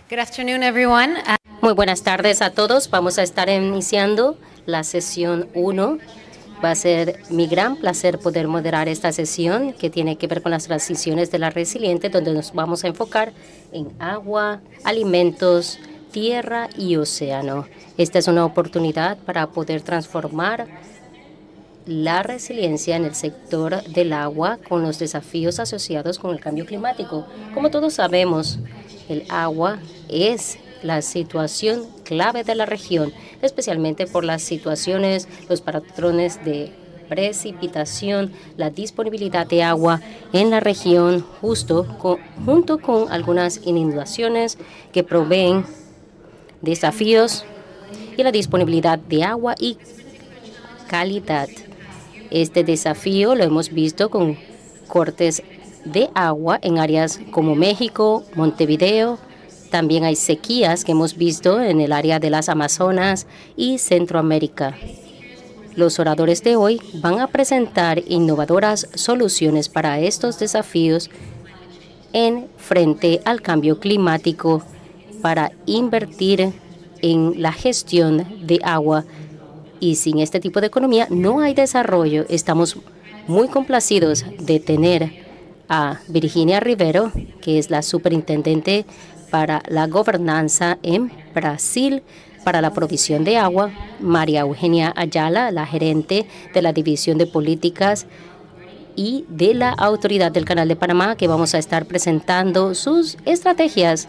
Good afternoon, everyone. Muy buenas tardes a todos. Vamos a estar iniciando la sesión 1. Va a ser mi gran placer poder moderar esta sesión que tiene que ver con las transiciones de la resiliente, donde nos vamos a enfocar en agua, alimentos, tierra y océano. Esta es una oportunidad para poder transformar la resiliencia en el sector del agua con los desafíos asociados con el cambio climático. Como todos sabemos, el agua es la situación clave de la región, especialmente por las situaciones, los patrones de precipitación, la disponibilidad de agua en la región, junto con algunas inundaciones que proveen desafíos y la disponibilidad de agua y calidad. Este desafío lo hemos visto con cortes de agua en áreas como México, Montevideo. También hay sequías que hemos visto en el área de las Amazonas y Centroamérica. Los oradores de hoy van a presentar innovadoras soluciones para estos desafíos en frente al cambio climático para invertir en la gestión de agua. Y sin este tipo de economía no hay desarrollo. Estamos muy complacidos de tener a Virginia Ribeiro, que es la superintendente para la gobernanza en Brasil para la provisión de agua, María Eugenia Ayala, la gerente de la División de Políticas y de la Autoridad del Canal de Panamá, que vamos a estar presentando sus estrategias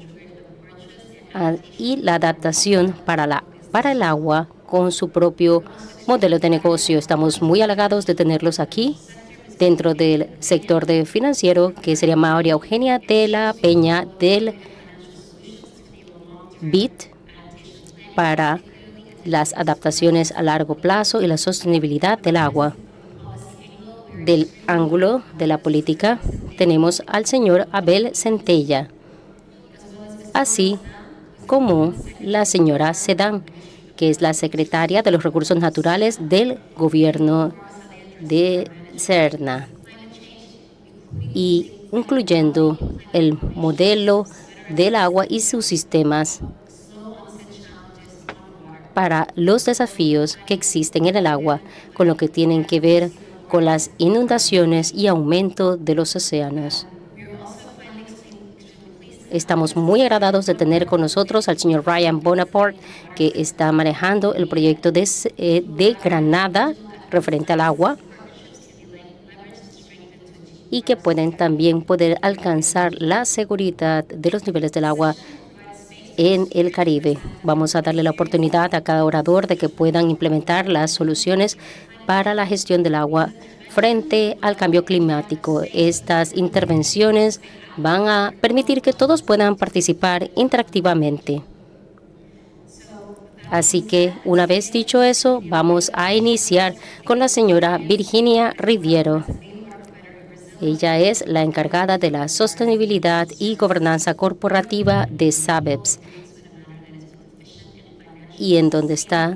y la adaptación para el agua con su propio modelo de negocio. Estamos muy halagados de tenerlos aquí dentro del sector financiero, que sería María Eugenia de la Peña del BID para las adaptaciones a largo plazo y la sostenibilidad del agua. Del ángulo de la política tenemos al señor Abel Centella, así como la señora Sedán, que es la secretaria de los Recursos Naturales del gobierno de Serna, y incluyendo el modelo del agua y sus sistemas para los desafíos que existen en el agua, con lo que tienen que ver con las inundaciones y aumento de los océanos. Estamos muy agradados de tener con nosotros al señor Ryan Bonaparte, que está manejando el proyecto de Granada referente al agua, y que pueden también alcanzar la seguridad de los niveles del agua en el Caribe. Vamos a darle la oportunidad a cada orador de que puedan implementar las soluciones para la gestión del agua frente al cambio climático. Estas intervenciones van a permitir que todos puedan participar interactivamente. Así que, una vez dicho eso, vamos a iniciar con la señora Virginia Ribeiro. Ella es la encargada de la sostenibilidad y gobernanza corporativa de SABEPS, y en donde está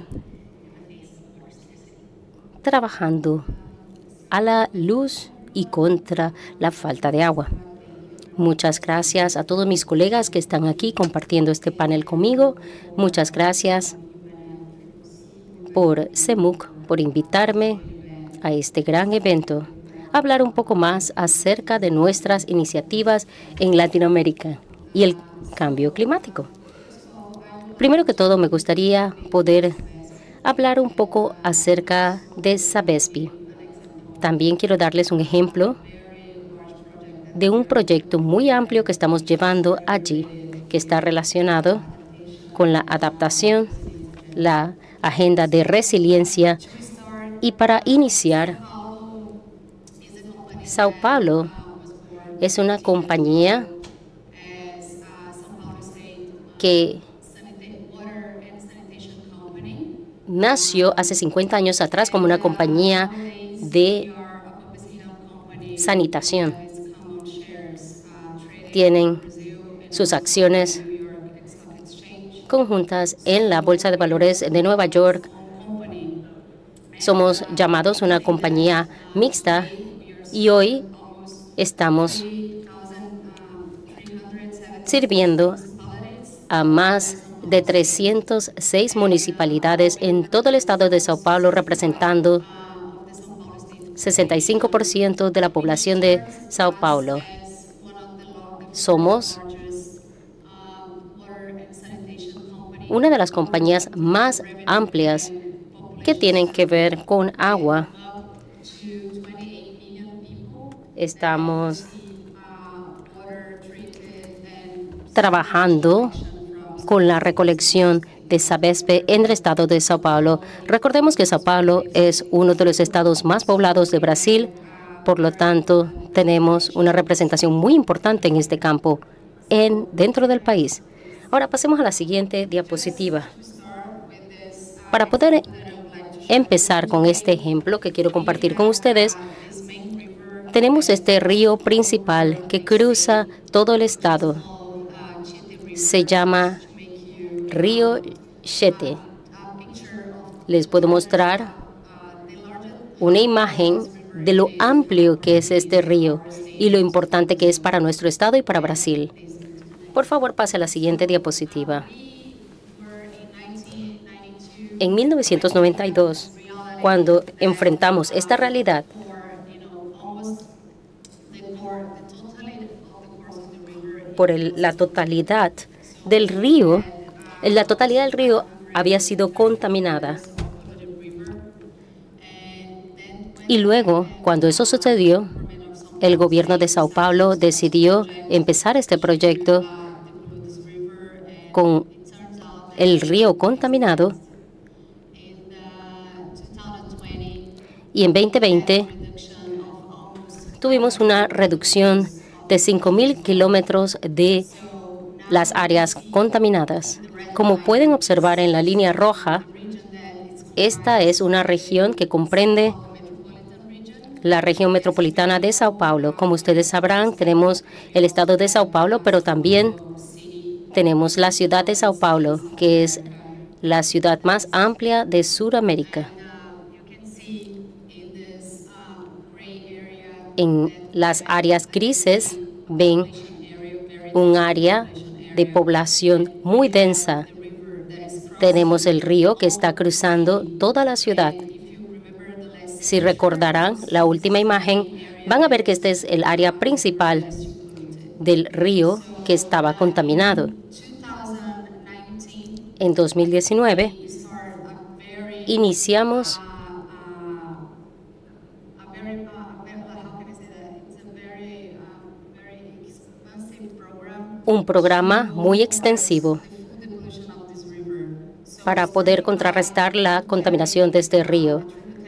trabajando a la luz y contra la falta de agua. Muchas gracias a todos mis colegas que están aquí compartiendo este panel conmigo. Muchas gracias por CEMUC, por invitarme a este gran evento, a hablar un poco más acerca de nuestras iniciativas en Latinoamérica y el cambio climático. Primero que todo, me gustaría poder hablar un poco acerca de Sabespi. También quiero darles un ejemplo de un proyecto muy amplio que estamos llevando allí, que está relacionado con la adaptación, la agenda de resiliencia. Y para iniciar, Sao Paulo es una compañía que nació hace 50 años atrás como una compañía de sanitación. Tienen sus acciones conjuntas en la Bolsa de Valores de Nueva York. Somos llamados una compañía mixta y hoy estamos sirviendo a más de 306 municipalidades en todo el estado de Sao Paulo, representando 65% de la población de Sao Paulo. Somos una de las compañías más amplias que tienen que ver con agua. Estamos trabajando con la recolección de Sabesp en el estado de Sao Paulo. Recordemos que Sao Paulo es uno de los estados más poblados de Brasil, por lo tanto, tenemos una representación muy importante en este campo dentro del país. Ahora pasemos a la siguiente diapositiva. Para poder empezar con este ejemplo que quiero compartir con ustedes, tenemos este río principal que cruza todo el estado. Se llama Río Chete. Les puedo mostrar una imagen de lo amplio que es este río y lo importante que es para nuestro estado y para Brasil. Por favor, pase a la siguiente diapositiva. En 1992, cuando enfrentamos esta realidad, por la totalidad del río había sido contaminada. Y luego, cuando eso sucedió, el gobierno de Sao Paulo decidió empezar este proyecto con el río contaminado. Y en 2020 tuvimos una reducción de 5,000 kilómetros de las áreas contaminadas. Como pueden observar en la línea roja, esta es una región que comprende la región metropolitana de Sao Paulo. Como ustedes sabrán, tenemos el estado de Sao Paulo, pero también tenemos la ciudad de Sao Paulo, que es la ciudad más amplia de Sudamérica. En las áreas grises ven un área de población muy densa. Tenemos el río que está cruzando toda la ciudad. Si recordarán la última imagen, van a ver que este es el área principal del río que estaba contaminado. En 2019, iniciamos un programa muy extensivo para poder contrarrestar la contaminación de este río.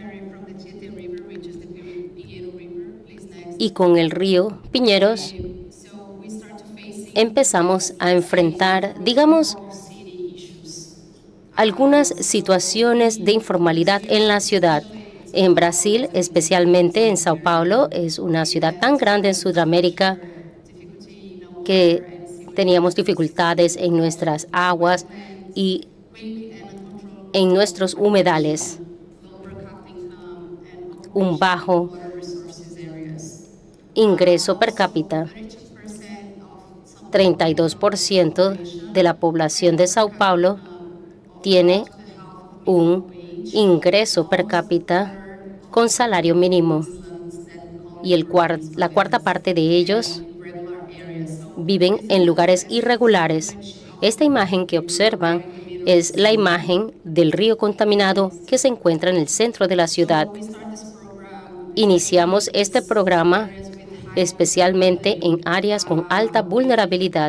Y con el río Pinheiros empezamos a enfrentar, digamos, algunas situaciones de informalidad en la ciudad. En Brasil, especialmente en Sao Paulo, es una ciudad tan grande en Sudamérica que teníamos dificultades en nuestras aguas y en nuestros humedales. Un bajo ingreso per cápita. 32% de la población de Sao Paulo tiene un ingreso per cápita con salario mínimo y la cuarta parte de ellos viven en lugares irregulares. Esta imagen que observan es la imagen del río contaminado que se encuentra en el centro de la ciudad. Iniciamos este programa especialmente en áreas con alta vulnerabilidad,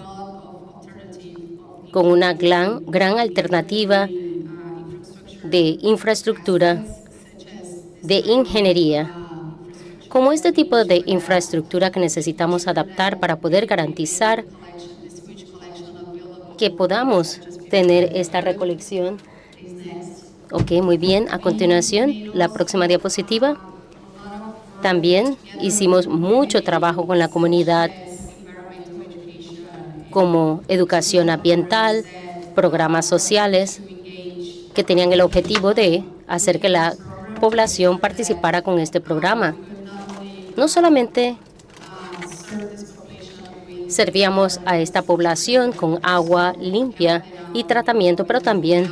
con una gran alternativa de infraestructura, de ingeniería, como este tipo de infraestructura que necesitamos adaptar para poder garantizar que podamos tener esta recolección. Ok, muy bien. A continuación, la próxima diapositiva. También hicimos mucho trabajo con la comunidad, como educación ambiental, programas sociales, que tenían el objetivo de hacer que la población participara con este programa. No solamente servíamos a esta población con agua limpia y tratamiento, pero también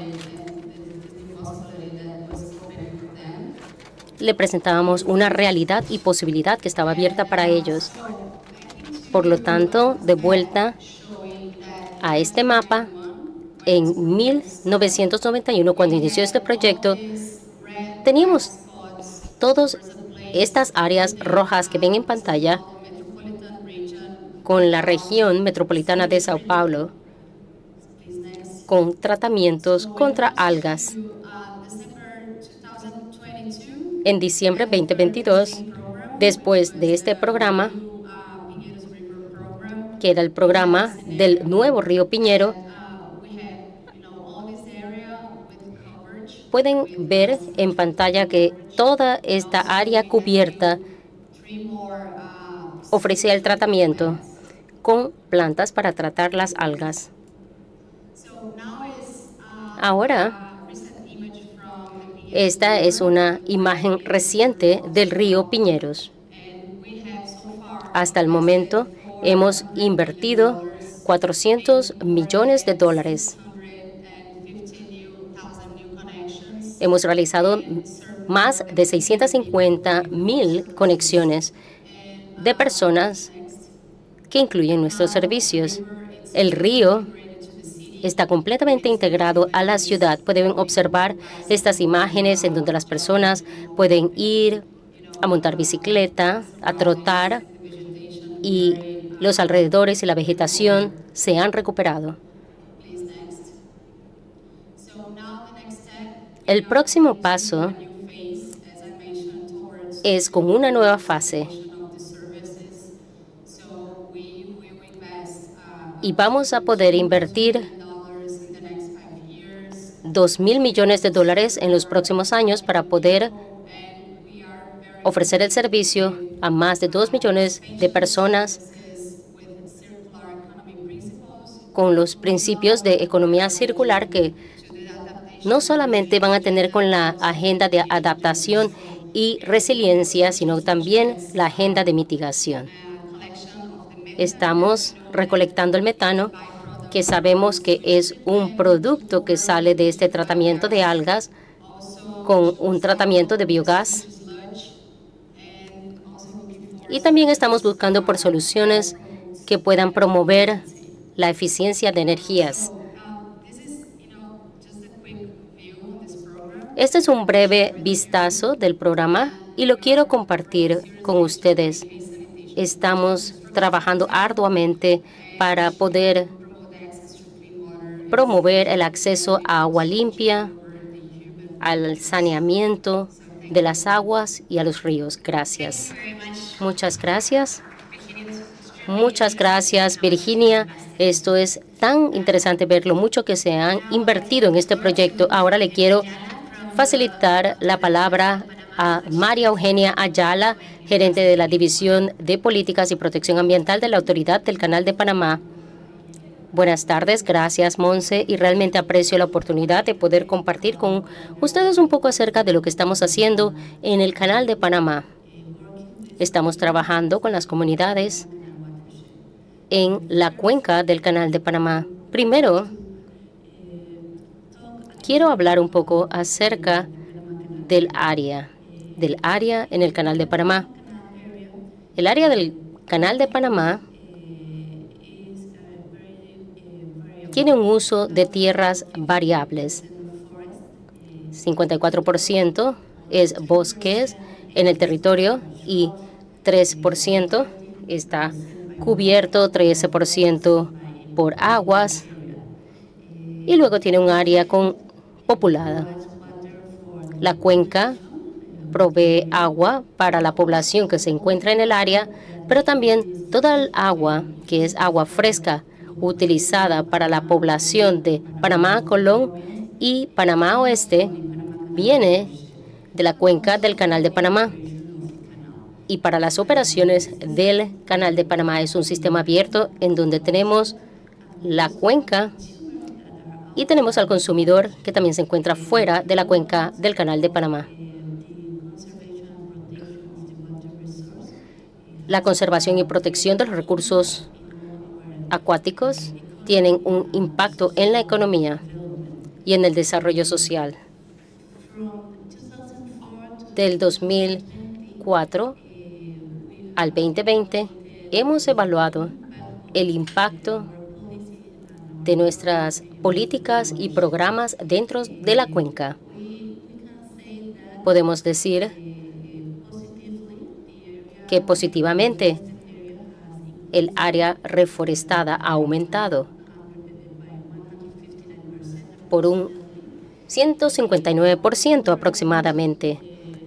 le presentábamos una realidad y posibilidad que estaba abierta para ellos. Por lo tanto, de vuelta a este mapa, en 1991, cuando inició este proyecto, teníamos todas estas áreas rojas que ven en pantalla con la región metropolitana de Sao Paulo, con tratamientos contra algas. En diciembre 2022, después de este programa, que era el programa del nuevo río Piñero, pueden ver en pantalla que toda esta área cubierta ofrecía el tratamiento con plantas para tratar las algas. Ahora, esta es una imagen reciente del río Piñeros. Hasta el momento, hemos invertido $400 millones. Hemos realizado más de 650,000 conexiones de personas que incluyen nuestros servicios. El río está completamente integrado a la ciudad. Pueden observar estas imágenes en donde las personas pueden ir a montar bicicleta, a trotar, y los alrededores y la vegetación se han recuperado. El próximo paso es con una nueva fase. Y vamos a poder invertir $2,000 millones en los próximos años para poder ofrecer el servicio a más de 2 millones de personas con los principios de economía circular que no solamente van a tener con la agenda de adaptación y resiliencia, sino también la agenda de mitigación. Estamos recolectando el metano, que sabemos que es un producto que sale de este tratamiento de algas con un tratamiento de biogás. Y también estamos buscando por soluciones que puedan promover la eficiencia de energías. Este es un breve vistazo del programa y lo quiero compartir con ustedes. Estamos trabajando arduamente para poder promover el acceso a agua limpia, al saneamiento de las aguas y a los ríos. Gracias. Muchas gracias. Muchas gracias, Virginia. Esto es tan interesante ver lo mucho que se han invertido en este proyecto. Ahora le quiero facilitar la palabra a María Eugenia Ayala, gerente de la División de Políticas y Protección Ambiental de la Autoridad del Canal de Panamá. Buenas tardes, gracias, Monse, y realmente aprecio la oportunidad de poder compartir con ustedes un poco acerca de lo que estamos haciendo en el Canal de Panamá. Estamos trabajando con las comunidades en la cuenca del Canal de Panamá. Primero, quiero hablar un poco acerca del área en el Canal de Panamá. El área del Canal de Panamá tiene un uso de tierras variables. 54% es bosques en el territorio y 3% está cubierto, 13% por aguas, y luego tiene un área populada. La cuenca provee agua para la población que se encuentra en el área, pero también toda el agua, que es agua fresca, utilizada para la población de Panamá, Colón y Panamá Oeste, viene de la cuenca del Canal de Panamá. Y para las operaciones del Canal de Panamá es un sistema abierto en donde tenemos la cuenca y tenemos al consumidor que también se encuentra fuera de la cuenca del Canal de Panamá. La conservación y protección de los recursos acuáticos tienen un impacto en la economía y en el desarrollo social. Del 2004 al 2020, hemos evaluado el impacto de nuestras políticas y programas dentro de la cuenca. Podemos decir que positivamente el área reforestada ha aumentado por un 159% aproximadamente.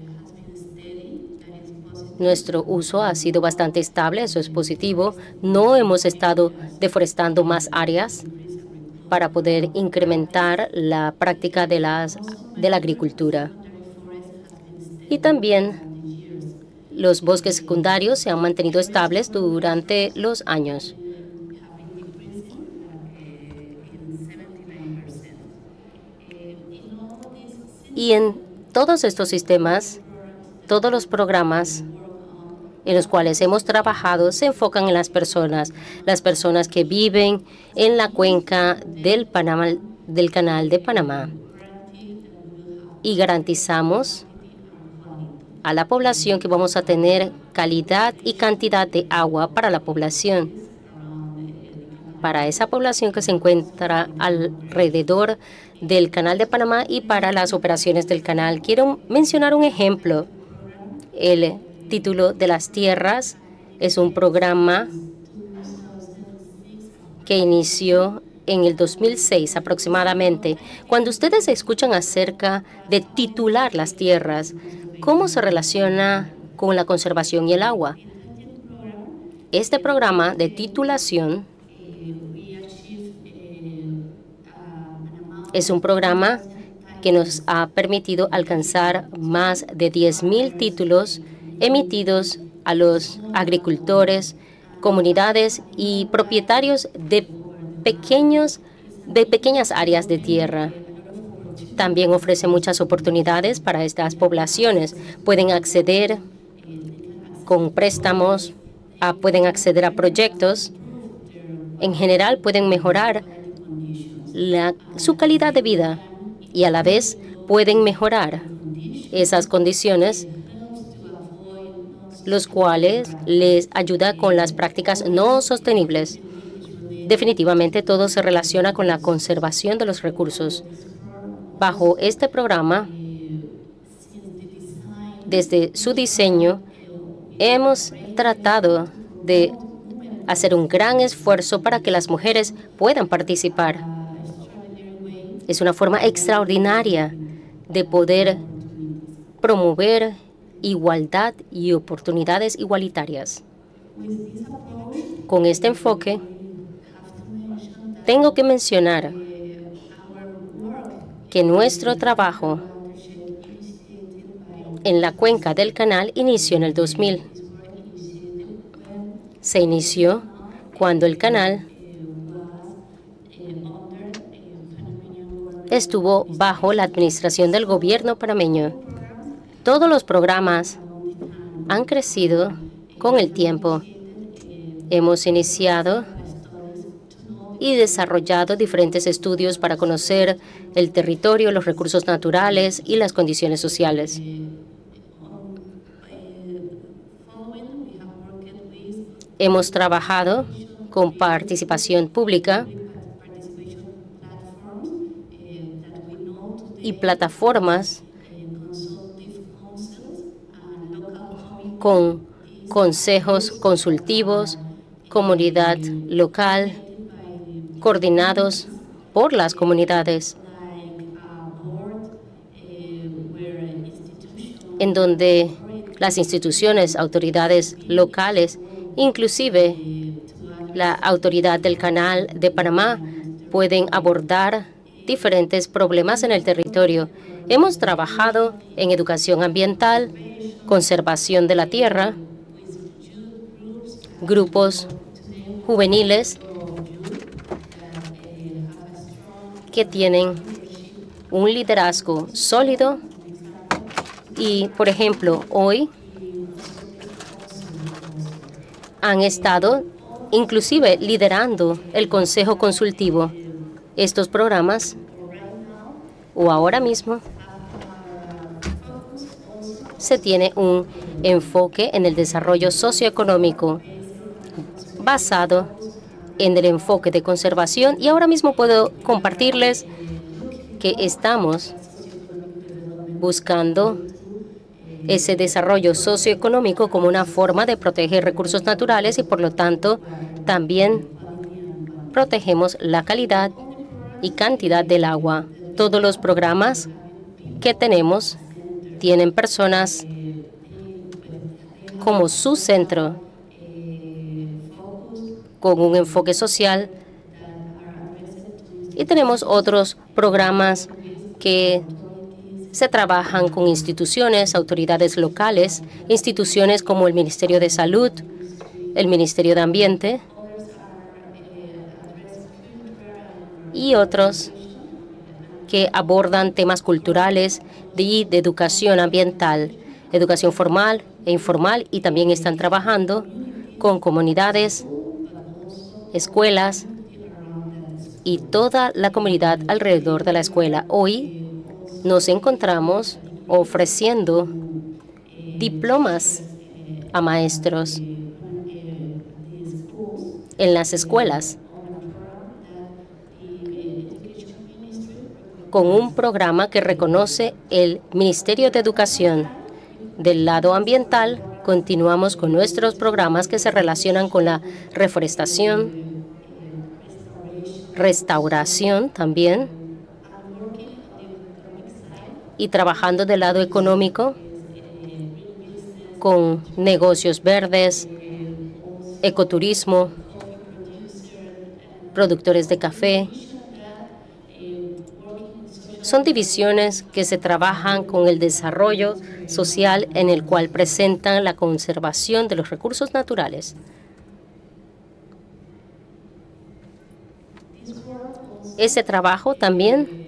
Nuestro uso ha sido bastante estable, eso es positivo. No hemos estado deforestando más áreas para poder incrementar la práctica de la agricultura. Y también los bosques secundarios se han mantenido estables durante los años. Y en todos estos sistemas, todos los programas en los cuales hemos trabajado se enfocan en las personas que viven en la cuenca del Canal de Panamá. Y garantizamos a la población que vamos a tener calidad y cantidad de agua para la población. Para esa población que se encuentra alrededor del Canal de Panamá y para las operaciones del canal. Quiero mencionar un ejemplo. El título de las tierras es un programa que inició en el 2006 aproximadamente. Cuando ustedes escuchan acerca de titular las tierras, ¿cómo se relaciona con la conservación y el agua? Este programa de titulación es un programa que nos ha permitido alcanzar más de 10,000 títulos emitidos a los agricultores, comunidades y propietarios de pequeñas áreas de tierra. También ofrece muchas oportunidades para estas poblaciones. Pueden acceder con préstamos, pueden acceder a proyectos. En general, pueden mejorar su calidad de vida y a la vez pueden mejorar esas condiciones, los cuales les ayuda con las prácticas no sostenibles. Definitivamente todo se relaciona con la conservación de los recursos. Bajo este programa, desde su diseño, hemos tratado de hacer un gran esfuerzo para que las mujeres puedan participar. Es una forma extraordinaria de poder promover igualdad y oportunidades igualitarias. Con este enfoque, tengo que mencionar que nuestro trabajo en la cuenca del canal inició en el 2000. Se inició cuando el canal estuvo bajo la administración del gobierno panameño. Todos los programas han crecido con el tiempo. Hemos iniciado y desarrollado diferentes estudios para conocer el territorio, los recursos naturales y las condiciones sociales. Hemos trabajado con participación pública y plataformas con consejos consultivos, comunidad local, coordinados por las comunidades, en donde las instituciones, autoridades locales, inclusive la autoridad del Canal de Panamá, pueden abordar diferentes problemas en el territorio. Hemos trabajado en educación ambiental, conservación de la tierra, grupos juveniles que tienen un liderazgo sólido y, por ejemplo, hoy han estado inclusive liderando el Consejo Consultivo. Estos programas, o ahora mismo, se tiene un enfoque en el desarrollo socioeconómico basado en el enfoque de conservación, y ahora mismo puedo compartirles que estamos buscando ese desarrollo socioeconómico como una forma de proteger recursos naturales y, por lo tanto, también protegemos la calidad y cantidad del agua. Todos los programas que tenemos tienen personas como su centro, con un enfoque social, y tenemos otros programas que se trabajan con instituciones, autoridades locales, instituciones como el Ministerio de Salud, el Ministerio de Ambiente y otros que abordan temas culturales y de educación ambiental, educación formal e informal, y también están trabajando con comunidades, escuelas y toda la comunidad alrededor de la escuela. Hoy nos encontramos ofreciendo diplomas a maestros en las escuelas con un programa que reconoce el Ministerio de Educación. Del lado ambiental, continuamos con nuestros programas que se relacionan con la reforestación, restauración también, y trabajando del lado económico con negocios verdes, ecoturismo, productores de café. Son divisiones que se trabajan con el desarrollo social, en el cual presentan la conservación de los recursos naturales. Ese trabajo también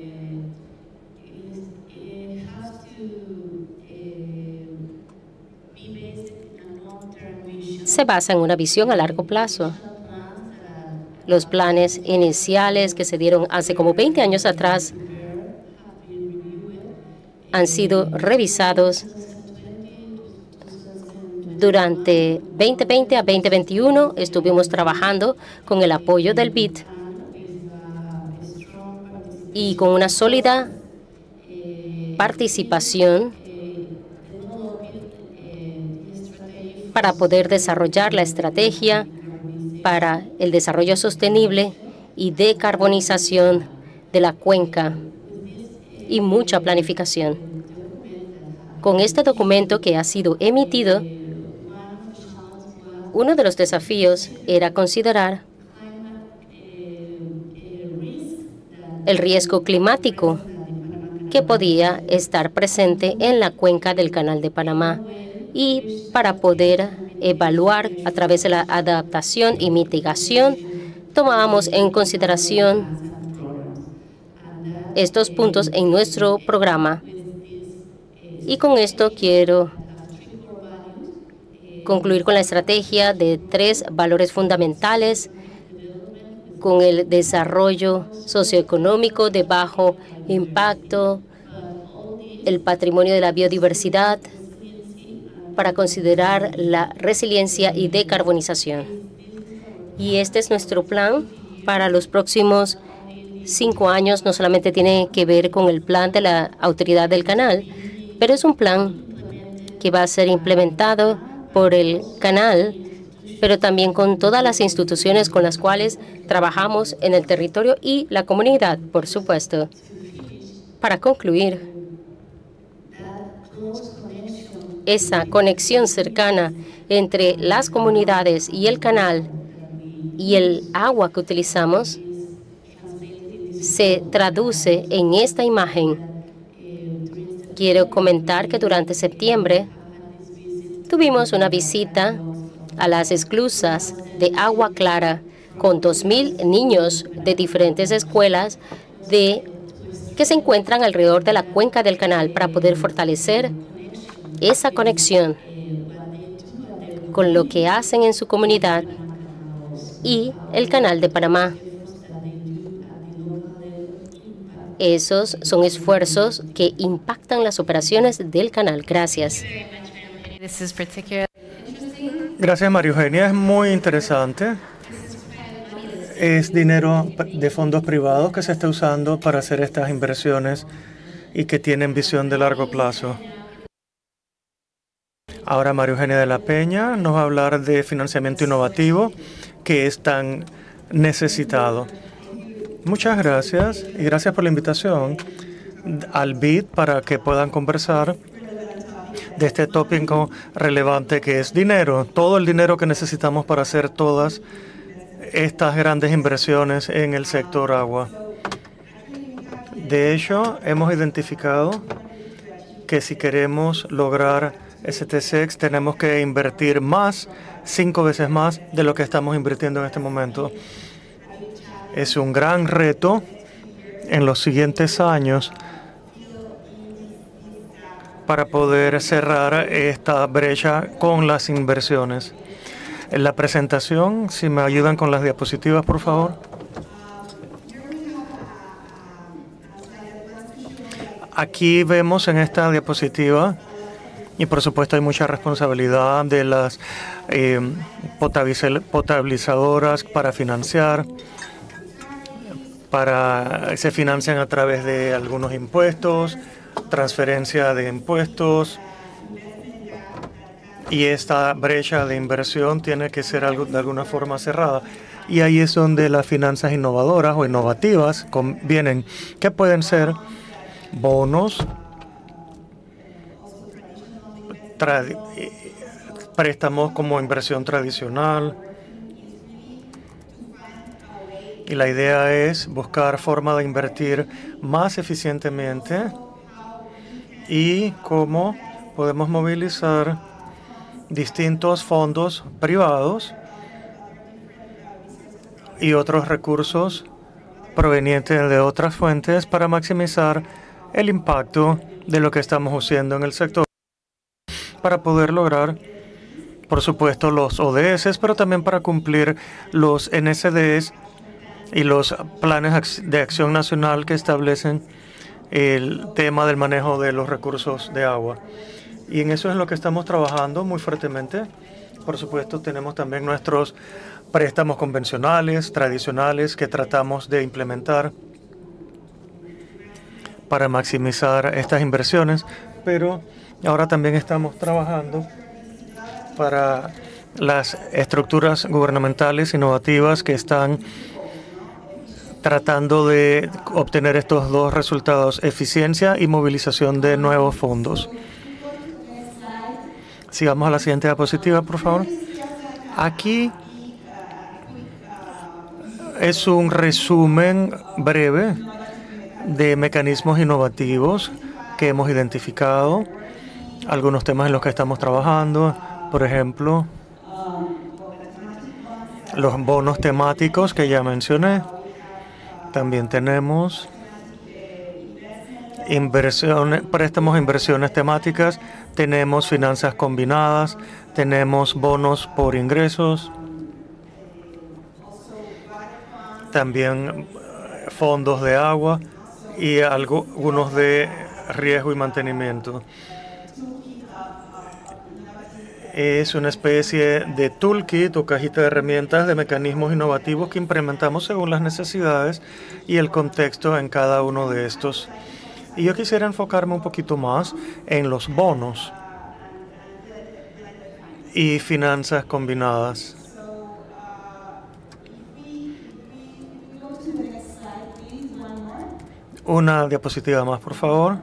se basa en una visión a largo plazo. Los planes iniciales que se dieron hace como 20 años atrás han sido revisados durante 2020 a 2021. Estuvimos trabajando con el apoyo del BID y con una sólida participación para poder desarrollar la estrategia para el desarrollo sostenible y decarbonización de la cuenca, y mucha planificación. Con este documento que ha sido emitido, uno de los desafíos era considerar el riesgo climático que podía estar presente en la cuenca del Canal de Panamá, y para poder evaluar a través de la adaptación y mitigación, tomábamos en consideración estos puntos en nuestro programa. Y con esto quiero concluir con la estrategia de 3 valores fundamentales, con el desarrollo socioeconómico de bajo impacto, el patrimonio de la biodiversidad, para considerar la resiliencia y decarbonización. Y este es nuestro plan para los próximos 5 años. No solamente tiene que ver con el plan de la autoridad del canal, pero es un plan que va a ser implementado por el canal, pero también con todas las instituciones con las cuales trabajamos en el territorio y la comunidad, por supuesto. Para concluir, esa conexión cercana entre las comunidades y el canal y el agua que utilizamos se traduce en esta imagen. Quiero comentar que durante septiembre tuvimos una visita a las esclusas de Agua Clara con 2,000 niños de diferentes escuelas que se encuentran alrededor de la cuenca del canal, para poder fortalecer esa conexión con lo que hacen en su comunidad y el Canal de Panamá. Esos son esfuerzos que impactan las operaciones del canal. Gracias. Gracias, María Eugenia. Es muy interesante. Es dinero de fondos privados que se está usando para hacer estas inversiones y que tienen visión de largo plazo. Ahora María Eugenia de la Peña nos va a hablar de financiamiento innovativo que es tan necesitado. Muchas gracias y gracias por la invitación al BID para que puedan conversar de este tópico relevante que es dinero, todo el dinero que necesitamos para hacer todas estas grandes inversiones en el sector agua. De hecho, hemos identificado que si queremos lograr STSX tenemos que invertir más, 5 veces más de lo que estamos invirtiendo en este momento. Es un gran reto en los siguientes años para poder cerrar esta brecha con las inversiones. En la presentación, si me ayudan con las diapositivas, por favor. Aquí vemos en esta diapositiva, y por supuesto hay mucha responsabilidad de las potabilizadoras para financiar, se financian a través de algunos impuestos, transferencia de impuestos, y esta brecha de inversión tiene que ser de alguna forma cerrada. Y ahí es donde las finanzas innovadoras o innovativas vienen, que pueden ser bonos, préstamos como inversión tradicional. Y la idea es buscar forma de invertir más eficientemente y cómo podemos movilizar distintos fondos privados y otros recursos provenientes de otras fuentes para maximizar el impacto de lo que estamos haciendo en el sector para poder lograr, por supuesto, los ODS, pero también para cumplir los NSDs y los planes de acción nacional que establecen el tema del manejo de los recursos de agua. Y en eso es lo que estamos trabajando muy fuertemente. Por supuesto, tenemos también nuestros préstamos convencionales, tradicionales, que tratamos de implementar para maximizar estas inversiones, pero ahora también estamos trabajando para las estructuras gubernamentales innovativas que están tratando de obtener estos dos resultados, eficiencia y movilización de nuevos fondos. Sigamos a la siguiente diapositiva, por favor. Aquí es un resumen breve de mecanismos innovativos que hemos identificado, algunos temas en los que estamos trabajando, por ejemplo, los bonos temáticos que ya mencioné. También tenemos préstamos, inversiones temáticas, tenemos finanzas combinadas, tenemos bonos por ingresos, también fondos de agua y algunos de riesgo y mantenimiento. Es una especie de toolkit o cajita de herramientas de mecanismos innovativos que implementamos según las necesidades y el contexto en cada uno de estos. Y yo quisiera enfocarme un poquito más en los bonos y finanzas combinadas. Una diapositiva más, por favor.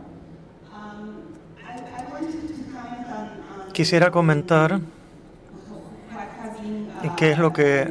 Quisiera comentar qué es lo que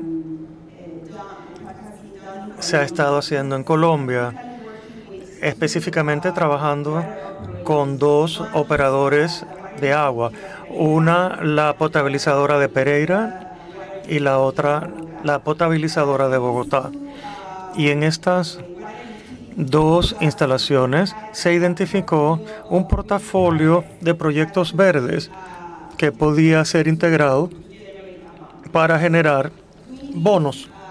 se ha estado haciendo en Colombia, específicamente trabajando con dos operadores de agua. Una, la potabilizadora de Pereira, y la otra, la potabilizadora de Bogotá. Y en estas dos instalaciones se identificó un portafolio de proyectos verdes que podía ser integrado para generar bonos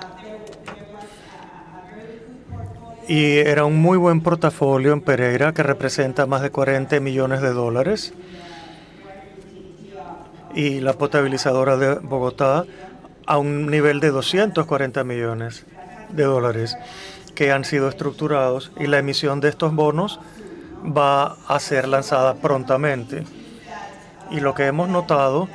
y era un muy buen portafolio en Pereira que representa más de 40 millones de dólares. Y la potabilizadora de Bogotá a un nivel de 240 millones de dólares que han sido estructurados, y la emisión de estos bonos va a ser lanzada prontamente. Y lo que hemos notado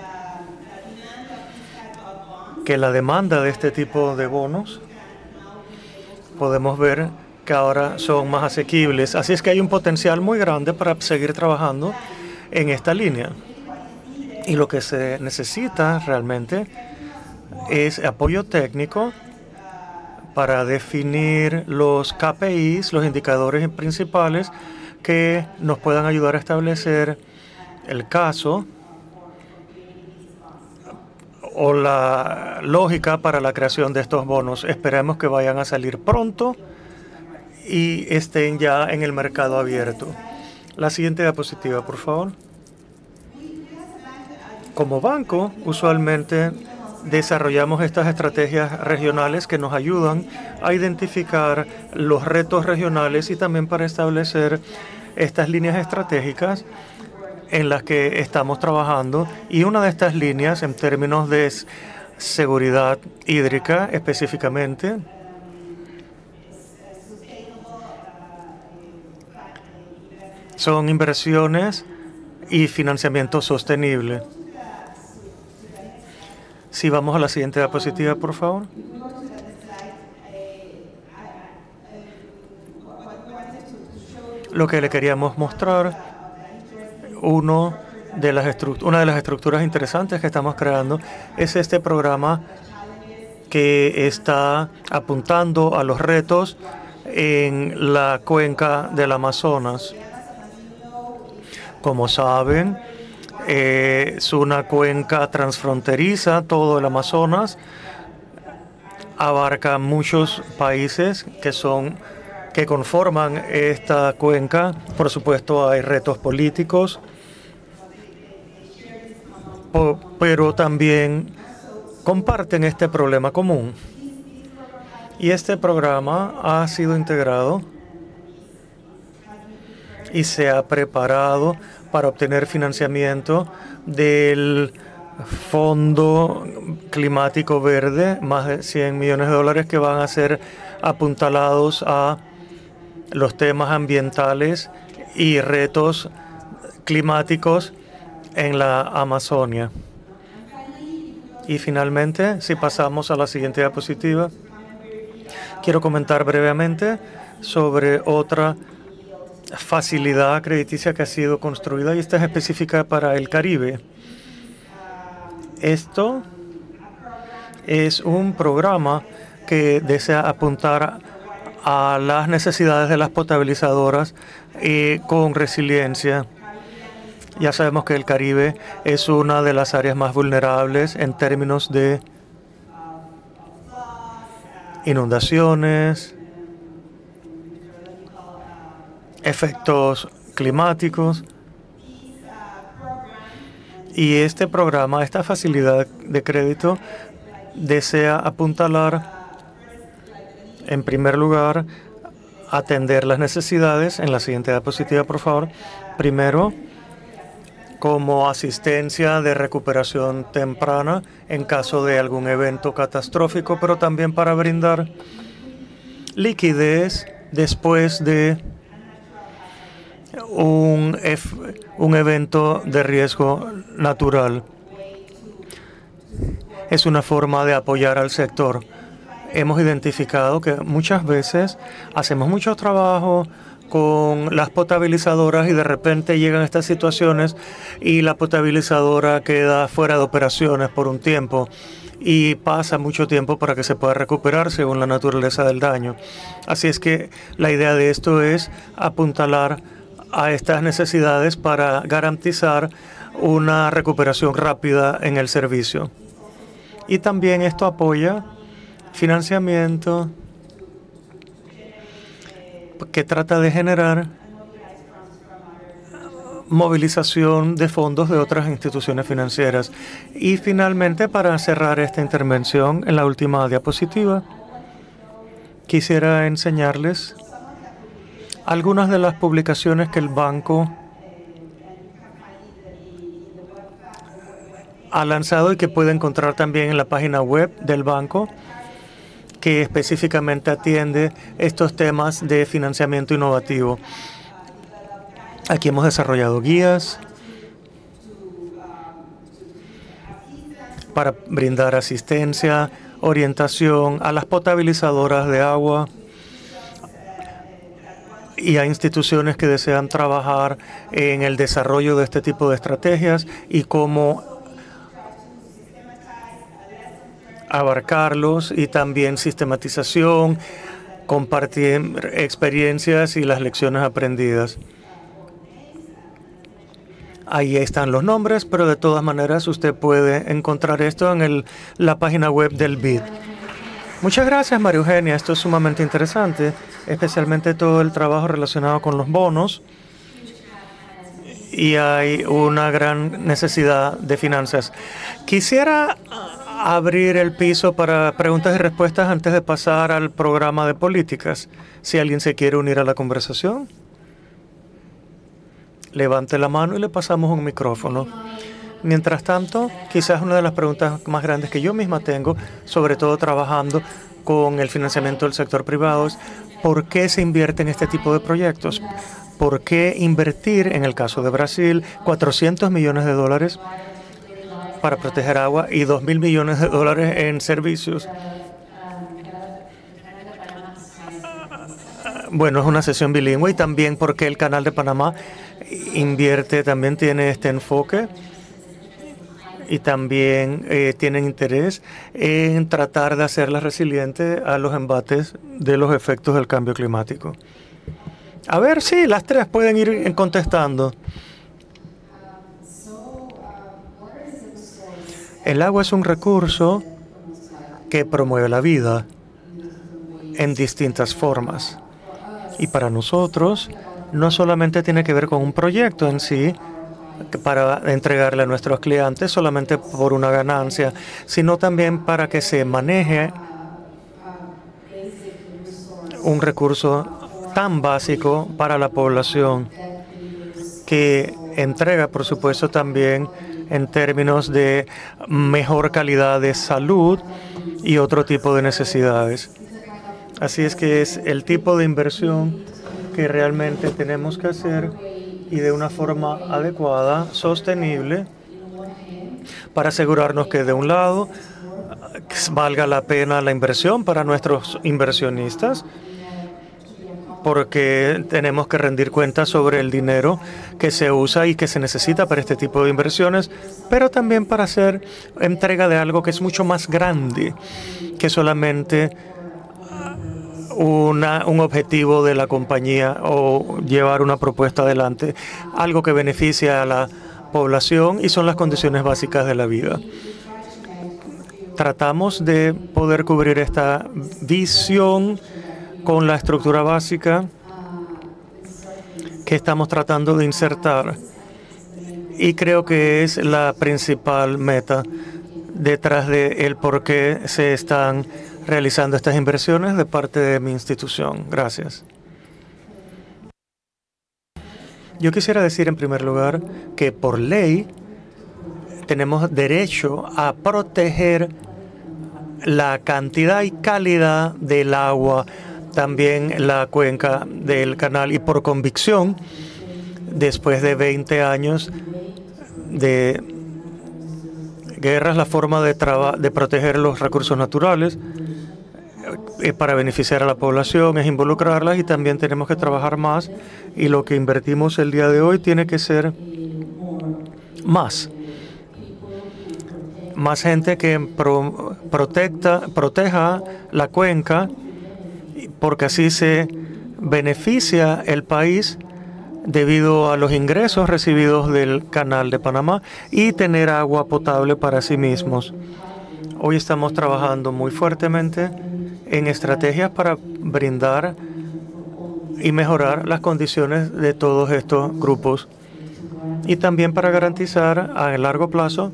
que la demanda de este tipo de bonos podemos ver que ahora son más asequibles. Así es que hay un potencial muy grande para seguir trabajando en esta línea. Y lo que se necesita realmente es apoyo técnico para definir los KPIs, los indicadores principales que nos puedan ayudar a establecer el caso o la lógica para la creación de estos bonos. Esperemos que vayan a salir pronto y estén ya en el mercado abierto. La siguiente diapositiva, por favor. Como banco, usualmente desarrollamos estas estrategias regionales que nos ayudan a identificar los retos regionales y también para establecer estas líneas estratégicas en las que estamos trabajando. Y una de estas líneas, en términos de seguridad hídrica específicamente, son inversiones y financiamiento sostenible. Si vamos a la siguiente diapositiva, por favor. Lo que le queríamos mostrar, una de las estructuras interesantes que estamos creando es este programa que está apuntando a los retos en la cuenca del Amazonas. Como saben, es una cuenca transfronteriza, todo el Amazonas abarca muchos países que conforman esta cuenca. Por supuesto, hay retos políticos, pero también comparten este problema común. Y este programa ha sido integrado y se ha preparado para obtener financiamiento del Fondo Climático Verde, más de 100 millones de dólares que van a ser apuntalados a los temas ambientales y retos climáticos en la Amazonia. Y finalmente, si pasamos a la siguiente diapositiva, quiero comentar brevemente sobre otra facilidad crediticia que ha sido construida, y esta es específica para el Caribe. Esto es un programa que desea apuntar a las necesidades de las potabilizadoras con resiliencia. Ya sabemos que el Caribe es una de las áreas más vulnerables en términos de inundaciones, efectos climáticos, y este programa, esta facilidad de crédito, desea apuntalar, en primer lugar, atender las necesidades. En la siguiente diapositiva, por favor. Primero, como asistencia de recuperación temprana en caso de algún evento catastrófico, pero también para brindar liquidez después de un evento de riesgo natural. Es una forma de apoyar al sector. Hemos identificado que muchas veces hacemos mucho trabajo con las potabilizadoras y de repente llegan estas situaciones y la potabilizadora queda fuera de operaciones por un tiempo y pasa mucho tiempo para que se pueda recuperar según la naturaleza del daño. Así es que la idea de esto es apuntalar a estas necesidades para garantizar una recuperación rápida en el servicio. Y también esto apoya financiamiento que trata de generar movilización de fondos de otras instituciones financieras. Y finalmente, para cerrar esta intervención, en la última diapositiva, quisiera enseñarles algunas de las publicaciones que el banco ha lanzado y que puede encontrar también en la página web del banco, que específicamente atiende estos temas de financiamiento innovativo. Aquí hemos desarrollado guías para brindar asistencia, orientación a las potabilizadoras de agua y a instituciones que desean trabajar en el desarrollo de este tipo de estrategias y cómo abarcarlos, y también sistematización, compartir experiencias y las lecciones aprendidas. Ahí están los nombres, pero de todas maneras usted puede encontrar esto en la página web del BID. Muchas gracias, María Eugenia. Esto es sumamente interesante, especialmente todo el trabajo relacionado con los bonos. Y hay una gran necesidad de finanzas. Quisiera abrir el piso para preguntas y respuestas antes de pasar al programa de políticas. Si alguien se quiere unir a la conversación, levante la mano y le pasamos un micrófono. Mientras tanto, quizás una de las preguntas más grandes que yo misma tengo, sobre todo trabajando con el financiamiento del sector privado, es ¿por qué se invierte en este tipo de proyectos? ¿Por qué invertir, en el caso de Brasil, 400 millones de dólares para proteger agua y 2.000 millones de dólares en servicios? Bueno, es una sesión bilingüe, y también porque el Canal de Panamá invierte, también tiene este enfoque, y también tienen interés en tratar de hacerla resiliente a los embates de los efectos del cambio climático. A ver, sí, las tres pueden ir contestando. El agua es un recurso que promueve la vida en distintas formas. Y para nosotros, no solamente tiene que ver con un proyecto en sí, para entregarle a nuestros clientes solamente por una ganancia, sino también para que se maneje un recurso tan básico para la población, que entrega, por supuesto, también en términos de mejor calidad de salud y otro tipo de necesidades. Así es que es el tipo de inversión que realmente tenemos que hacer, y de una forma adecuada, sostenible, para asegurarnos que de un lado valga la pena la inversión para nuestros inversionistas, porque tenemos que rendir cuentas sobre el dinero que se usa y que se necesita para este tipo de inversiones, pero también para hacer entrega de algo que es mucho más grande que solamente un objetivo de la compañía o llevar una propuesta adelante, algo que beneficia a la población, y son las condiciones básicas de la vida. Tratamos de poder cubrir esta visión con la estructura básica que estamos tratando de insertar, y creo que es la principal meta detrás de el por qué se están realizando estas inversiones de parte de mi institución. Gracias. Yo quisiera decir en primer lugar que por ley tenemos derecho a proteger la cantidad y calidad del agua, también la cuenca del canal, y por convicción, después de 20 años de guerras, la forma de proteger los recursos naturales para beneficiar a la población es involucrarlas, y también tenemos que trabajar más, y lo que invertimos el día de hoy tiene que ser más gente que proteja la cuenca, porque así se beneficia el país debido a los ingresos recibidos del Canal de Panamá, y tener agua potable para sí mismos. Hoy estamos trabajando muy fuertemente en estrategias para brindar y mejorar las condiciones de todos estos grupos, y también para garantizar a largo plazo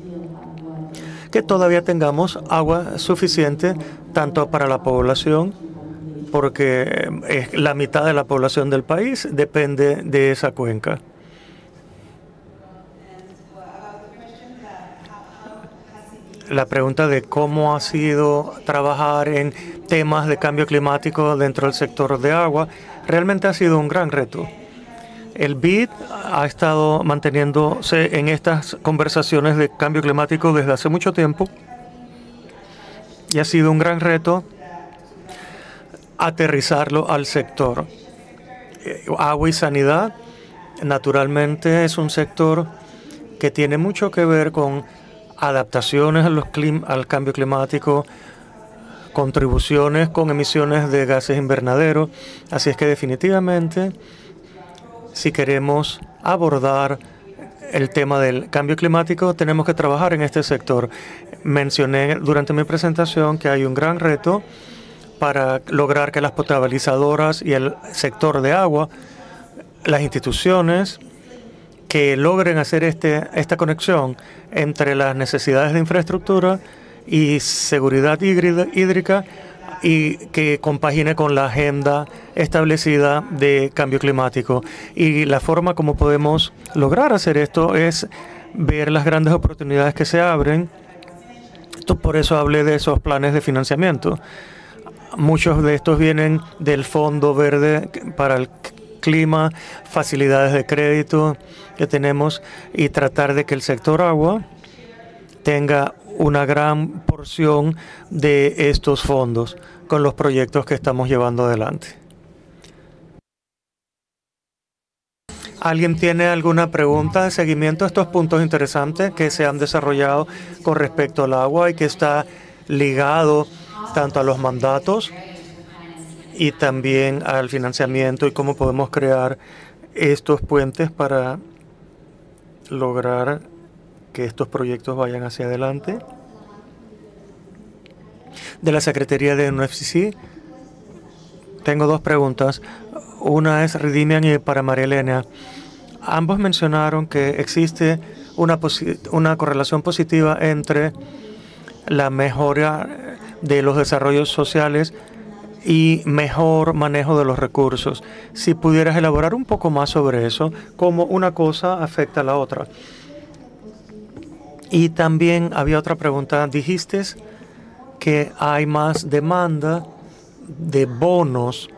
que todavía tengamos agua suficiente tanto para la población porque la mitad de la población del país depende de esa cuenca. La pregunta de cómo ha sido trabajar en temas de cambio climático dentro del sector de agua realmente ha sido un gran reto. El BID ha estado manteniéndose en estas conversaciones de cambio climático desde hace mucho tiempo y ha sido un gran reto aterrizarlo al sector. Agua y sanidad, naturalmente, es un sector que tiene mucho que ver con adaptaciones al cambio climático, contribuciones con emisiones de gases invernaderos. Así es que definitivamente, si queremos abordar el tema del cambio climático, tenemos que trabajar en este sector. Mencioné durante mi presentación que hay un gran reto para lograr que las potabilizadoras y el sector de agua, las instituciones que logren hacer esta conexión entre las necesidades de infraestructura y seguridad hídrica y que compagine con la agenda establecida de cambio climático. Y la forma como podemos lograr hacer esto es ver las grandes oportunidades que se abren. Por eso hablé de esos planes de financiamiento. Muchos de estos vienen del Fondo Verde para el Clima, facilidades de crédito que tenemos y tratar de que el sector agua tenga una gran porción de estos fondos con los proyectos que estamos llevando adelante. ¿Alguien tiene alguna pregunta de seguimiento a estos puntos interesantes que se han desarrollado con respecto al agua y que está ligado tanto a los mandatos y también al financiamiento y cómo podemos crear estos puentes para lograr que estos proyectos vayan hacia adelante? De la Secretaría de UNFCCC, tengo dos preguntas. Una es Redimian y para María Elena. Ambos mencionaron que existe una correlación positiva entre la mejora de los desarrollos sociales y mejor manejo de los recursos. Si pudieras elaborar un poco más sobre eso, cómo una cosa afecta a la otra. Y también había otra pregunta. Dijiste que hay más demanda de bonos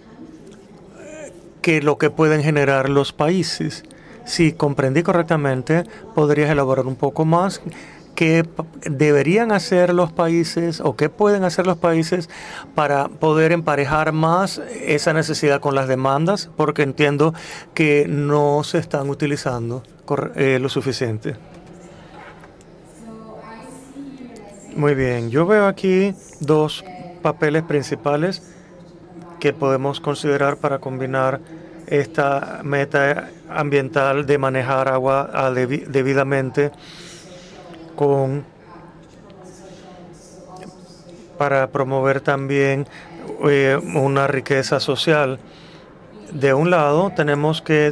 que lo que pueden generar los países. Si comprendí correctamente, ¿podrías elaborar un poco más? ¿Qué deberían hacer los países o qué pueden hacer los países para poder emparejar más esa necesidad con las demandas? Porque entiendo que no se están utilizando lo suficiente. Muy bien, yo veo aquí dos papeles principales que podemos considerar para combinar esta meta ambiental de manejar agua debidamente para promover también una riqueza social. De un lado, tenemos que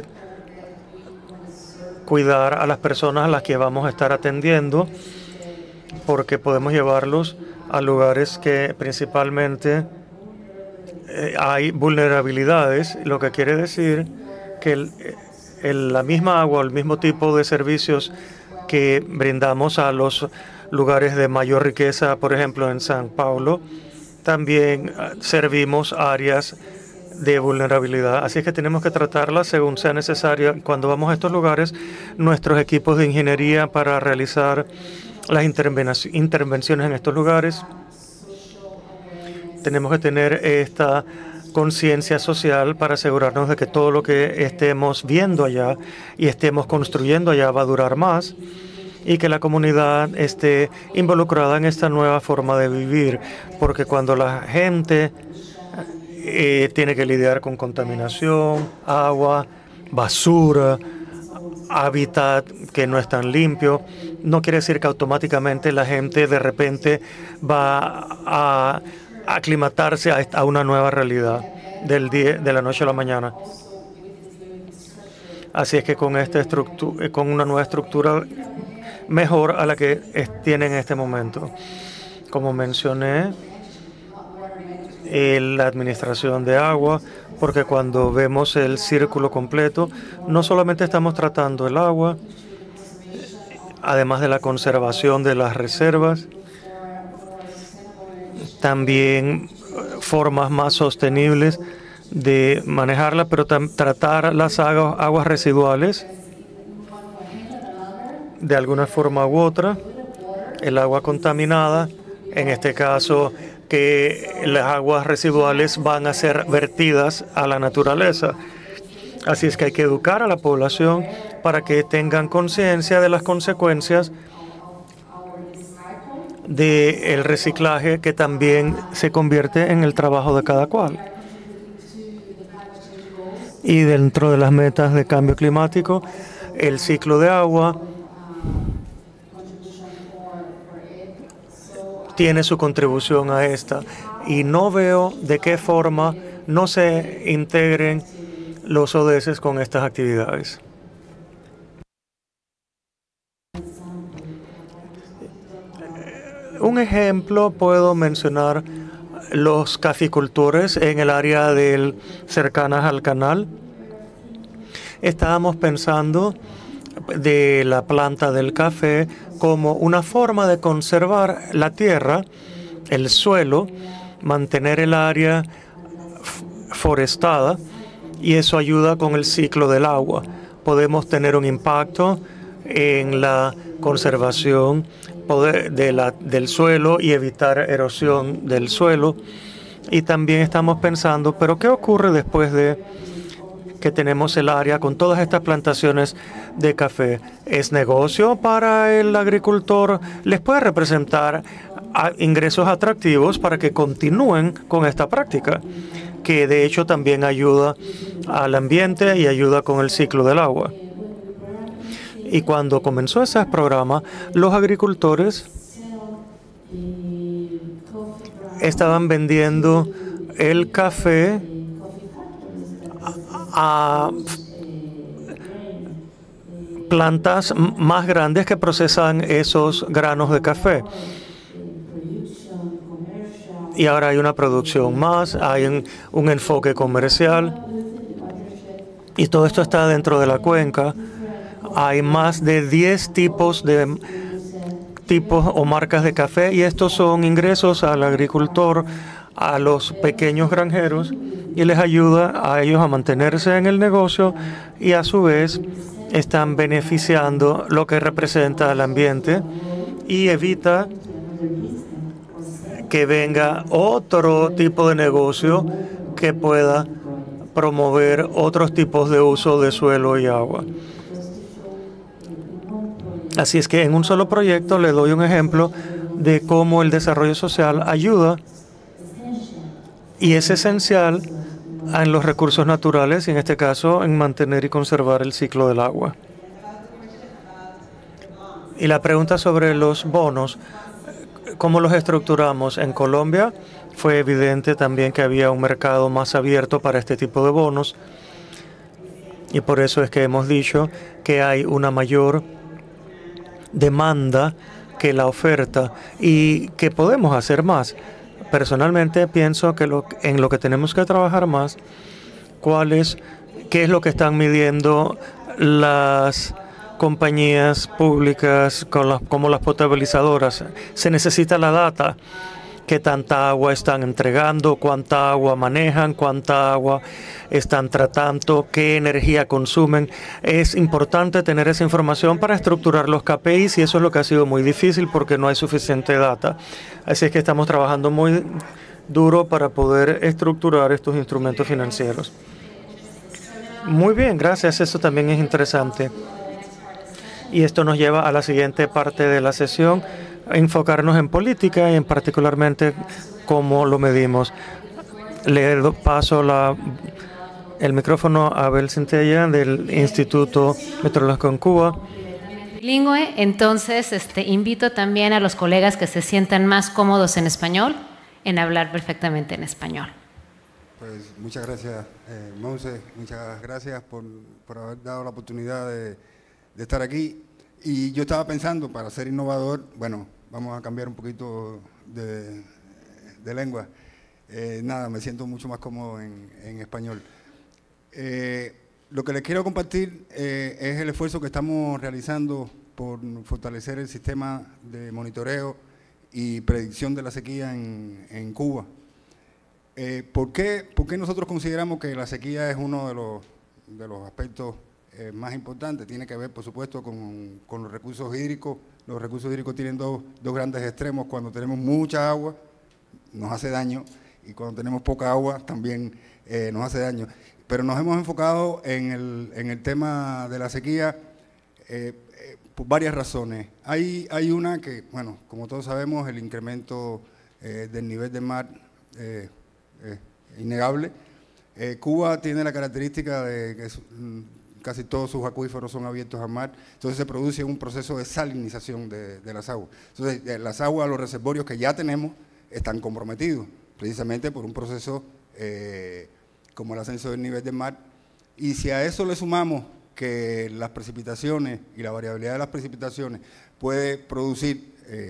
cuidar a las personas a las que vamos a estar atendiendo, porque podemos llevarlos a lugares que principalmente hay vulnerabilidades, lo que quiere decir que la misma agua, el mismo tipo de servicios que brindamos a los lugares de mayor riqueza, por ejemplo en San Paulo, también servimos áreas de vulnerabilidad. Así es que tenemos que tratarlas según sea necesario. Cuando vamos a estos lugares, nuestros equipos de ingeniería para realizar las intervenciones en estos lugares, tenemos que tener esta conciencia social para asegurarnos de que todo lo que estemos viendo allá y estemos construyendo allá va a durar más y que la comunidad esté involucrada en esta nueva forma de vivir, porque cuando la gente tiene que lidiar con contaminación, agua, basura, hábitat que no es tan limpio, no quiere decir que automáticamente la gente de repente va a aclimatarse a una nueva realidad de la noche a la mañana. Así es que con una nueva estructura mejor a la que tienen en este momento. Como mencioné, la administración de agua, porque cuando vemos el círculo completo, no solamente estamos tratando el agua, además de la conservación de las reservas, también formas más sostenibles de manejarla, pero tratar las aguas residuales de alguna forma u otra, el agua contaminada, en este caso que las aguas residuales van a ser vertidas a la naturaleza. Así es que hay que educar a la población para que tengan conciencia de las consecuencias del reciclaje, que también se convierte en el trabajo de cada cual. Y dentro de las metas de cambio climático, el ciclo de agua tiene su contribución a esta, y no veo de qué forma no se integren los ODS con estas actividades. Un ejemplo puedo mencionar los caficultores en el área cercanas al canal. Estábamos pensando de la planta del café como una forma de conservar la tierra, el suelo, mantener el área forestada, y eso ayuda con el ciclo del agua. Podemos tener un impacto en la conservación del suelo y evitar erosión del suelo. Y también estamos pensando, ¿pero qué ocurre después de que tenemos el área con todas estas plantaciones de café? ¿Es negocio para el agricultor? ¿Les puede representar ingresos atractivos para que continúen con esta práctica, que de hecho también ayuda al ambiente y ayuda con el ciclo del agua? Y cuando comenzó ese programa, los agricultores estaban vendiendo el café a plantas más grandes que procesan esos granos de café. Y ahora hay una producción más, hay un enfoque comercial, y todo esto está dentro de la cuenca. Hay más de 10 tipos o marcas de café, y estos son ingresos al agricultor, a los pequeños granjeros, y les ayuda a ellos a mantenerse en el negocio, y a su vez están beneficiando lo que representa al ambiente y evita que venga otro tipo de negocio que pueda promover otros tipos de uso de suelo y agua. Así es que en un solo proyecto le doy un ejemplo de cómo el desarrollo social ayuda y es esencial en los recursos naturales, y en este caso en mantener y conservar el ciclo del agua. Y la pregunta sobre los bonos, ¿cómo los estructuramos? En Colombia fue evidente también que había un mercado más abierto para este tipo de bonos, y por eso es que hemos dicho que hay una mayor demanda que la oferta y que podemos hacer más. Personalmente pienso que en lo que tenemos que trabajar más, qué es lo que están midiendo las compañías públicas como las potabilizadoras. Se necesita la data, qué tanta agua están entregando, cuánta agua manejan, cuánta agua están tratando, qué energía consumen. Es importante tener esa información para estructurar los KPIs, y eso es lo que ha sido muy difícil porque no hay suficiente data. Así es que estamos trabajando muy duro para poder estructurar estos instrumentos financieros. Muy bien, gracias. Eso también es interesante. Y esto nos lleva a la siguiente parte de la sesión, enfocarnos en política y en particularmente cómo lo medimos. Le paso el micrófono a Abel Centella del Instituto Meteorológico en Cuba. Bilingüe, entonces invito también a los colegas que se sientan más cómodos en español, en hablar perfectamente en español. Pues muchas gracias, Monse, muchas gracias por haber dado la oportunidad de estar aquí. Y yo estaba pensando, para ser innovador, bueno, vamos a cambiar un poquito de lengua. nada, me siento mucho más cómodo en español. Lo que les quiero compartir es el esfuerzo que estamos realizando por fortalecer el sistema de monitoreo y predicción de la sequía en Cuba. ¿Por qué nosotros consideramos que la sequía es uno de los aspectos más importantes? Tiene que ver, por supuesto, con los recursos hídricos. Los recursos hídricos tienen dos grandes extremos. Cuando tenemos mucha agua, nos hace daño, y cuando tenemos poca agua, también nos hace daño. Pero nos hemos enfocado en el tema de la sequía por varias razones. Hay una que, bueno, como todos sabemos, el incremento del nivel del mar es innegable. Cuba tiene la característica de que casi todos sus acuíferos son abiertos al mar, entonces se produce un proceso de salinización de las aguas. Entonces, las aguas, los reservorios que ya tenemos, están comprometidos, precisamente por un proceso como el ascenso del nivel del mar. Y si a eso le sumamos que las precipitaciones y la variabilidad de las precipitaciones puede producir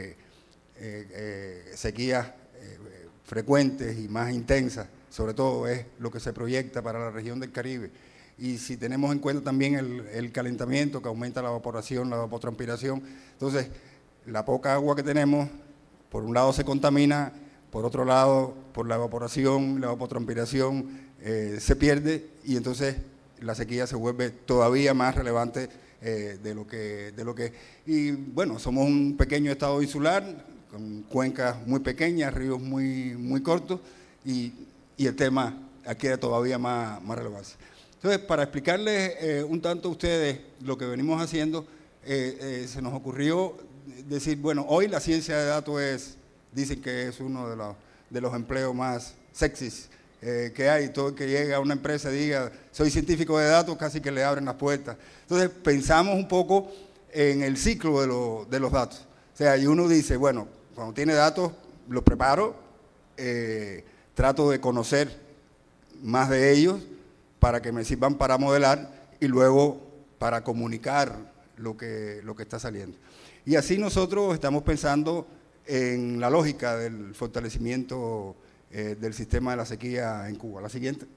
sequías frecuentes y más intensas, sobre todo es lo que se proyecta para la región del Caribe. Y si tenemos en cuenta también el calentamiento que aumenta la evaporación, la evapotranspiración, entonces la poca agua que tenemos, por un lado se contamina, por otro lado por la evaporación, la evapotranspiración se pierde, y entonces la sequía se vuelve todavía más relevante de lo que. Y bueno, somos un pequeño estado insular, con cuencas muy pequeñas, ríos muy cortos, y el tema adquiere todavía más relevancia. Entonces, para explicarles un tanto a ustedes lo que venimos haciendo, se nos ocurrió decir, bueno, hoy la ciencia de datos dicen que es uno de los empleos más sexys que hay. Todo el que llega a una empresa y diga, soy científico de datos, casi que le abren las puertas. Entonces, pensamos un poco en el ciclo de los datos. O sea, y uno dice, bueno, cuando tiene datos, los preparo, trato de conocer más de ellos para que me sirvan para modelar y luego para comunicar lo que está saliendo. Y así nosotros estamos pensando en la lógica del fortalecimiento del sistema de la sequía en Cuba. La siguiente.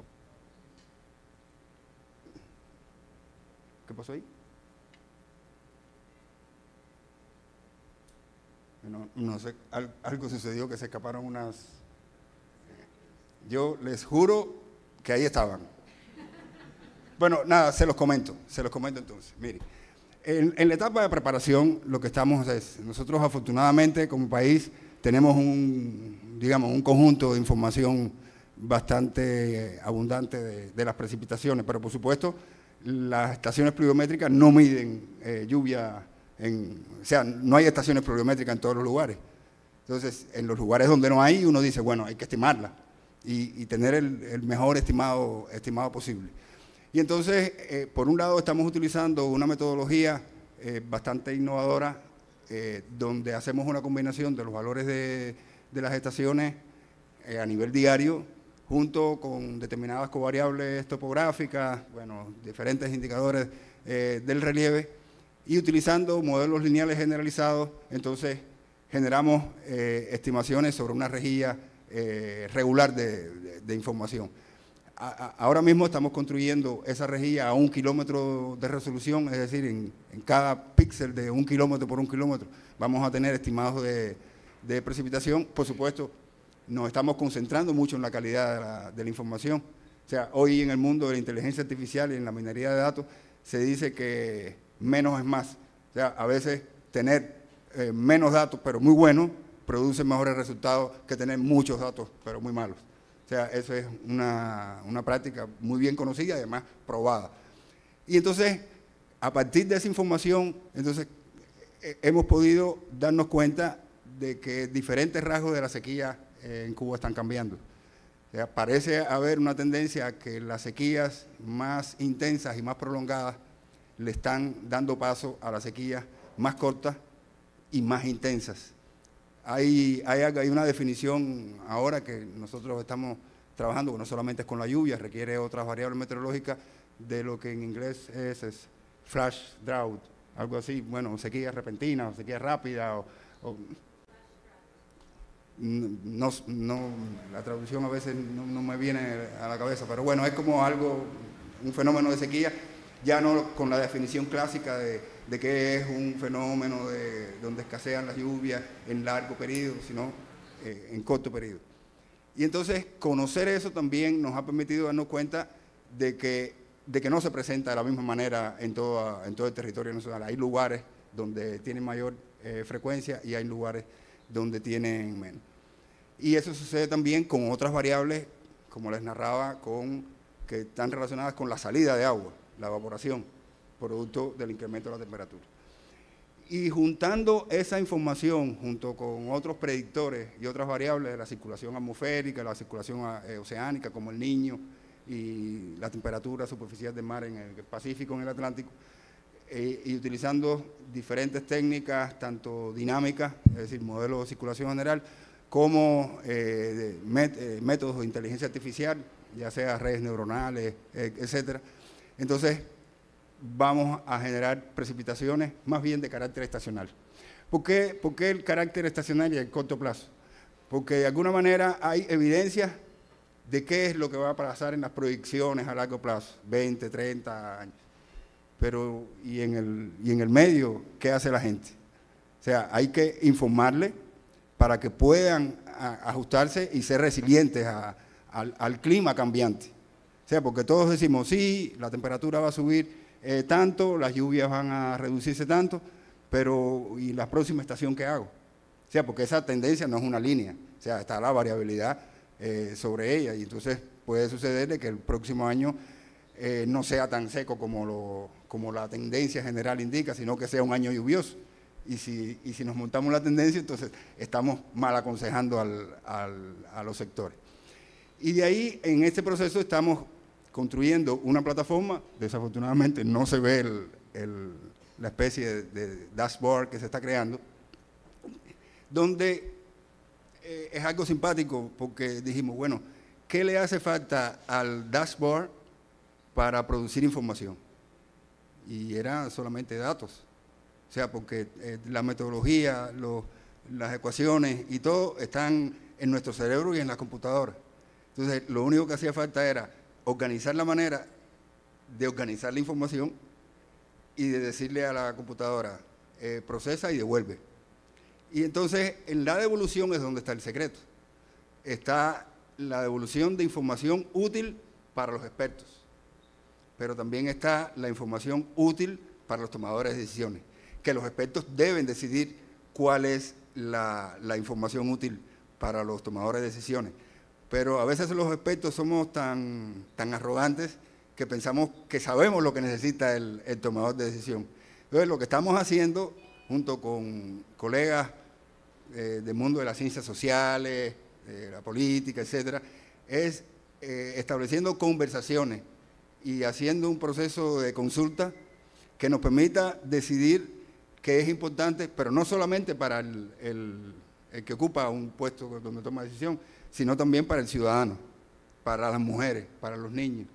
¿Qué pasó ahí? No sé, algo sucedió, que se escaparon unas. Yo les juro que ahí estaban. Bueno, nada, se los comento entonces. Mire, en la etapa de preparación lo que estamos es, nosotros afortunadamente como país tenemos un conjunto de información bastante abundante de las precipitaciones, pero por supuesto las estaciones pluviométricas no miden lluvia, o sea, no hay estaciones pluviométricas en todos los lugares. Entonces, en los lugares donde no hay, uno dice, bueno, hay que estimarla y tener el mejor estimado posible. Y entonces, por un lado, estamos utilizando una metodología bastante innovadora, donde hacemos una combinación de los valores de las estaciones a nivel diario, junto con determinadas covariables topográficas, bueno, diferentes indicadores del relieve, y utilizando modelos lineales generalizados, entonces generamos estimaciones sobre una rejilla regular de información. Ahora mismo estamos construyendo esa rejilla a 1 kilómetro de resolución, es decir, en cada píxel de 1 kilómetro por 1 kilómetro vamos a tener estimados de precipitación. Por supuesto, nos estamos concentrando mucho en la calidad de la información. O sea, hoy en el mundo de la inteligencia artificial y en la minería de datos se dice que menos es más. O sea, a veces tener menos datos pero muy buenos produce mejores resultados que tener muchos datos pero muy malos. O sea, eso es una práctica muy bien conocida y además probada. Y entonces, a partir de esa información, entonces hemos podido darnos cuenta de que diferentes rasgos de la sequía en Cuba están cambiando. O sea, parece haber una tendencia a que las sequías más intensas y más prolongadas le están dando paso a las sequías más cortas y más intensas. Hay una definición ahora que nosotros estamos trabajando, que no solamente es con la lluvia, requiere otras variables meteorológicas, de lo que en inglés es flash drought, algo así, bueno, sequía repentina o sequía rápida la traducción a veces no me viene a la cabeza, pero bueno, es como algo, un fenómeno de sequía, ya no con la definición clásica de que es un fenómeno donde escasean las lluvias en largo periodo, sino en corto periodo. Y entonces conocer eso también nos ha permitido darnos cuenta de que no se presenta de la misma manera en todo el territorio nacional. Hay lugares donde tienen mayor frecuencia y hay lugares donde tienen menos. Y eso sucede también con otras variables, como les narraba, que están relacionadas con la salida de agua, la evaporación, producto del incremento de la temperatura. Y juntando esa información junto con otros predictores y otras variables de la circulación atmosférica, la circulación oceánica, como el Niño y la temperatura superficial del mar en el Pacífico, en el Atlántico, y utilizando diferentes técnicas, tanto dinámicas, es decir, modelos de circulación general, como métodos de inteligencia artificial, ya sea redes neuronales, etcétera. Entonces, vamos a generar precipitaciones más bien de carácter estacional. ¿Por qué el carácter estacional y el corto plazo? Porque de alguna manera hay evidencia de qué es lo que va a pasar en las proyecciones a largo plazo, 20, 30 años. Pero, ¿y en el medio qué hace la gente? O sea, hay que informarle para que puedan ajustarse y ser resilientes al clima cambiante. O sea, porque todos decimos, sí, la temperatura va a subir tanto, las lluvias van a reducirse tanto, pero ¿y la próxima estación qué hago? O sea, porque esa tendencia no es una línea, o sea, está la variabilidad sobre ella, y entonces puede suceder de que el próximo año no sea tan seco como la tendencia general indica, sino que sea un año lluvioso. Y si nos montamos la tendencia, entonces estamos mal aconsejando a los sectores. Y de ahí, en este proceso, estamos construyendo una plataforma. Desafortunadamente no se ve la especie de dashboard que se está creando, donde es algo simpático porque dijimos, bueno, ¿qué le hace falta al dashboard para producir información? Y era solamente datos. O sea, porque la metodología, las ecuaciones y todo están en nuestro cerebro y en la computadora. Entonces, lo único que hacía falta era organizar la manera de organizar la información y de decirle a la computadora, procesa y devuelve. Y entonces, en la devolución es donde está el secreto. Está la devolución de información útil para los expertos, pero también está la información útil para los tomadores de decisiones, que los expertos deben decidir cuál es la información útil para los tomadores de decisiones. Pero a veces los expertos somos tan arrogantes que pensamos que sabemos lo que necesita el tomador de decisión. Entonces, lo que estamos haciendo, junto con colegas del mundo de las ciencias sociales, de la política, etcétera, es estableciendo conversaciones y haciendo un proceso de consulta que nos permita decidir qué es importante, pero no solamente para el que ocupa un puesto donde toma decisión, sino también para el ciudadano, para las mujeres, para los niños,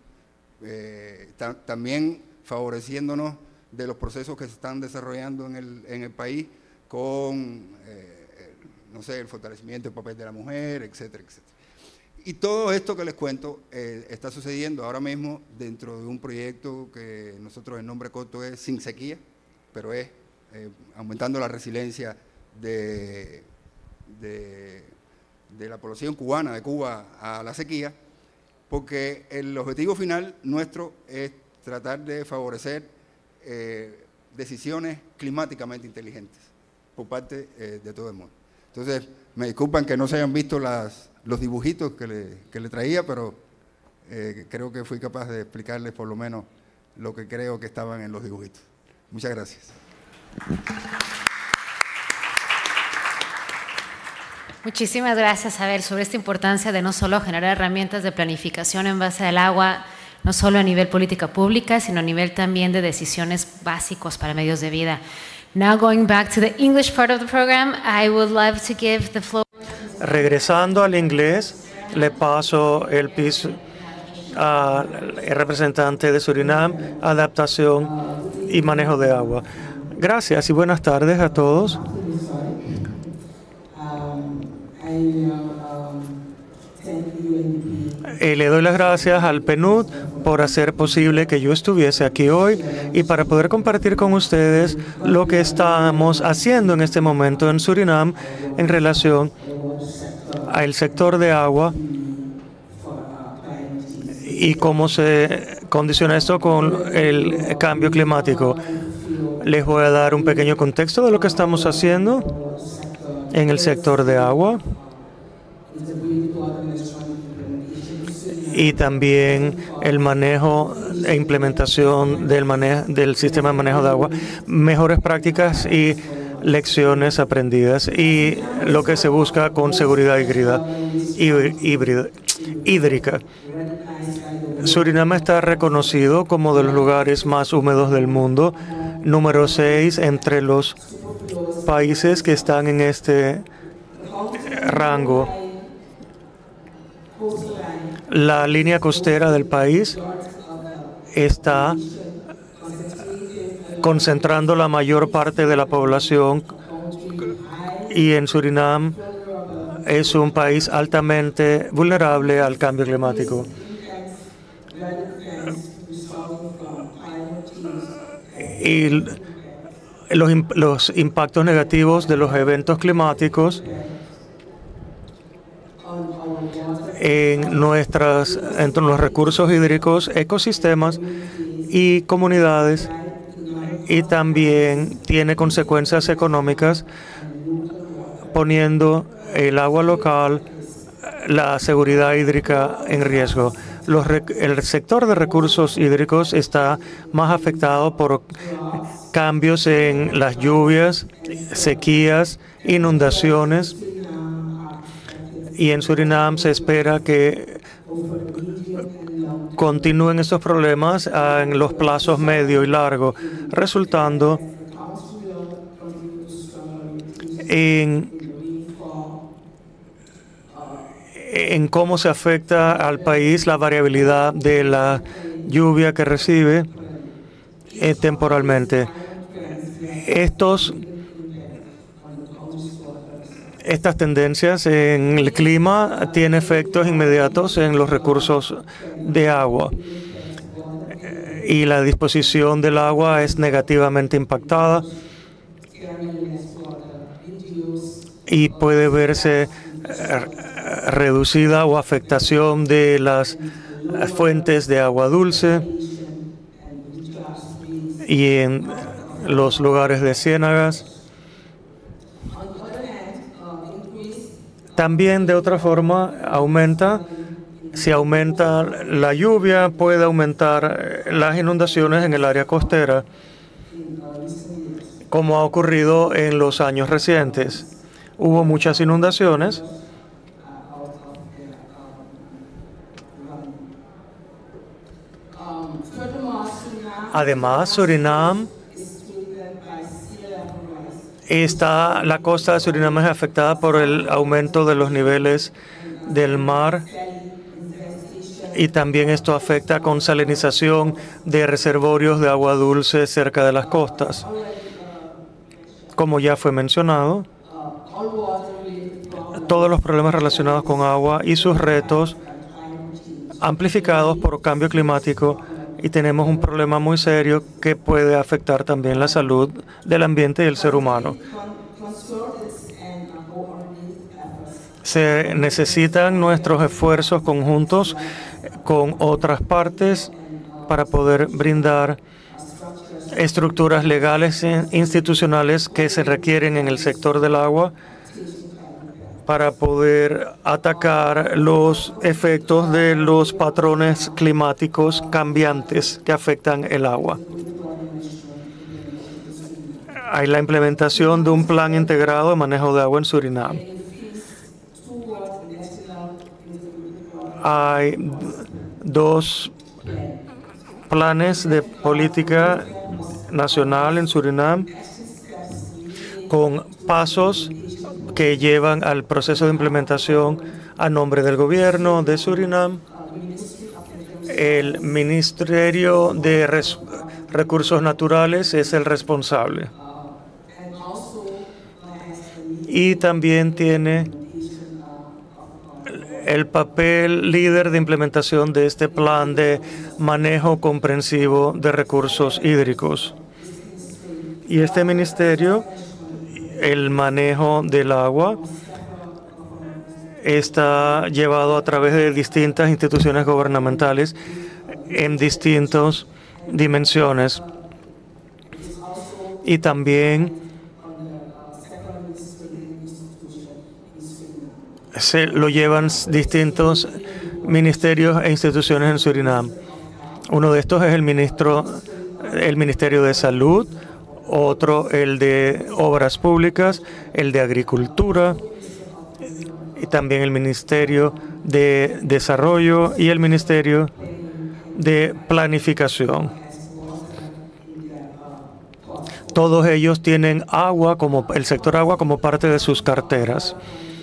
también favoreciéndonos de los procesos que se están desarrollando en el país con, no sé, el fortalecimiento del papel de la mujer, etcétera, etcétera. Y todo esto que les cuento está sucediendo ahora mismo dentro de un proyecto que nosotros el nombre corto es Sin Sequía, pero es aumentando la resiliencia de la población cubana, de Cuba, a la sequía, porque el objetivo final nuestro es tratar de favorecer decisiones climáticamente inteligentes por parte de todo el mundo. Entonces, me disculpan que no se hayan visto los dibujitos que le traía, pero creo que fui capaz de explicarles por lo menos lo que creo que estaban en los dibujitos. Muchas gracias. Muchísimas gracias, Abel, sobre esta importancia de no solo generar herramientas de planificación en base al agua, no solo a nivel política pública, sino a nivel también de decisiones básicos para medios de vida. Now going back to the English part of the program, I would love to give the floor. Regresando al inglés, le paso el piso al representante de Surinam, adaptación y manejo de agua. Gracias y buenas tardes a todos. Le doy las gracias al PNUD por hacer posible que yo estuviese aquí hoy y para poder compartir con ustedes lo que estamos haciendo en este momento en Surinam en relación al sector de agua y cómo se condiciona esto con el cambio climático. Les voy a dar un pequeño contexto de lo que estamos haciendo en el sector de agua y también el manejo e implementación del sistema de manejo de agua, mejores prácticas y lecciones aprendidas y lo que se busca con seguridad hídrica. Surinam está reconocido como de los lugares más húmedos del mundo, número 6 entre los países que están en este rango. La línea costera del país está concentrando la mayor parte de la población y en Surinam es un país altamente vulnerable al cambio climático. Y los impactos negativos de los eventos climáticos entre los recursos hídricos, ecosistemas y comunidades, y también tiene consecuencias económicas poniendo el agua local, la seguridad hídrica en riesgo. El sector de recursos hídricos está más afectado por cambios en las lluvias, sequías, inundaciones, y en Surinam se espera que continúen estos problemas en los plazos medio y largo, resultando en cómo se afecta al país la variabilidad de la lluvia que recibe temporalmente. Estas tendencias en el clima tienen efectos inmediatos en los recursos de agua y la disposición del agua es negativamente impactada y puede verse reducida o afectación de las fuentes de agua dulce y en los lugares de ciénagas. También de otra forma si aumenta la lluvia, puede aumentar las inundaciones en el área costera, como ha ocurrido en los años recientes. Hubo muchas inundaciones. Además, Surinam la costa de Surinam es afectada por el aumento de los niveles del mar y también esto afecta con salinización de reservorios de agua dulce cerca de las costas. Como ya fue mencionado, todos los problemas relacionados con agua y sus retos amplificados por cambio climático, y tenemos un problema muy serio que puede afectar también la salud del ambiente y el ser humano. Se necesitan nuestros esfuerzos conjuntos con otras partes para poder brindar estructuras legales e institucionales que se requieren en el sector del agua para poder atacar los efectos de los patrones climáticos cambiantes que afectan el agua. Hay la implementación de un plan integrado de manejo de agua en Surinam. Hay 2 planes de política nacional en Surinam con pasos que llevan al proceso de implementación a nombre del gobierno de Surinam. El Ministerio de Recursos Naturales es el responsable. Y también tiene el papel líder de implementación de este plan de manejo comprensivo de recursos hídricos. Y este ministerio, el manejo del agua, está llevado a través de distintas instituciones gubernamentales en distintas dimensiones. Y también se lo llevan distintos ministerios e instituciones en Surinam. Uno de estos es el Ministerio de Salud, otro el de Obras Públicas, el de Agricultura, y también el Ministerio de Desarrollo y el Ministerio de Planificación. Todos ellos tienen agua, el sector agua, como parte de sus carteras.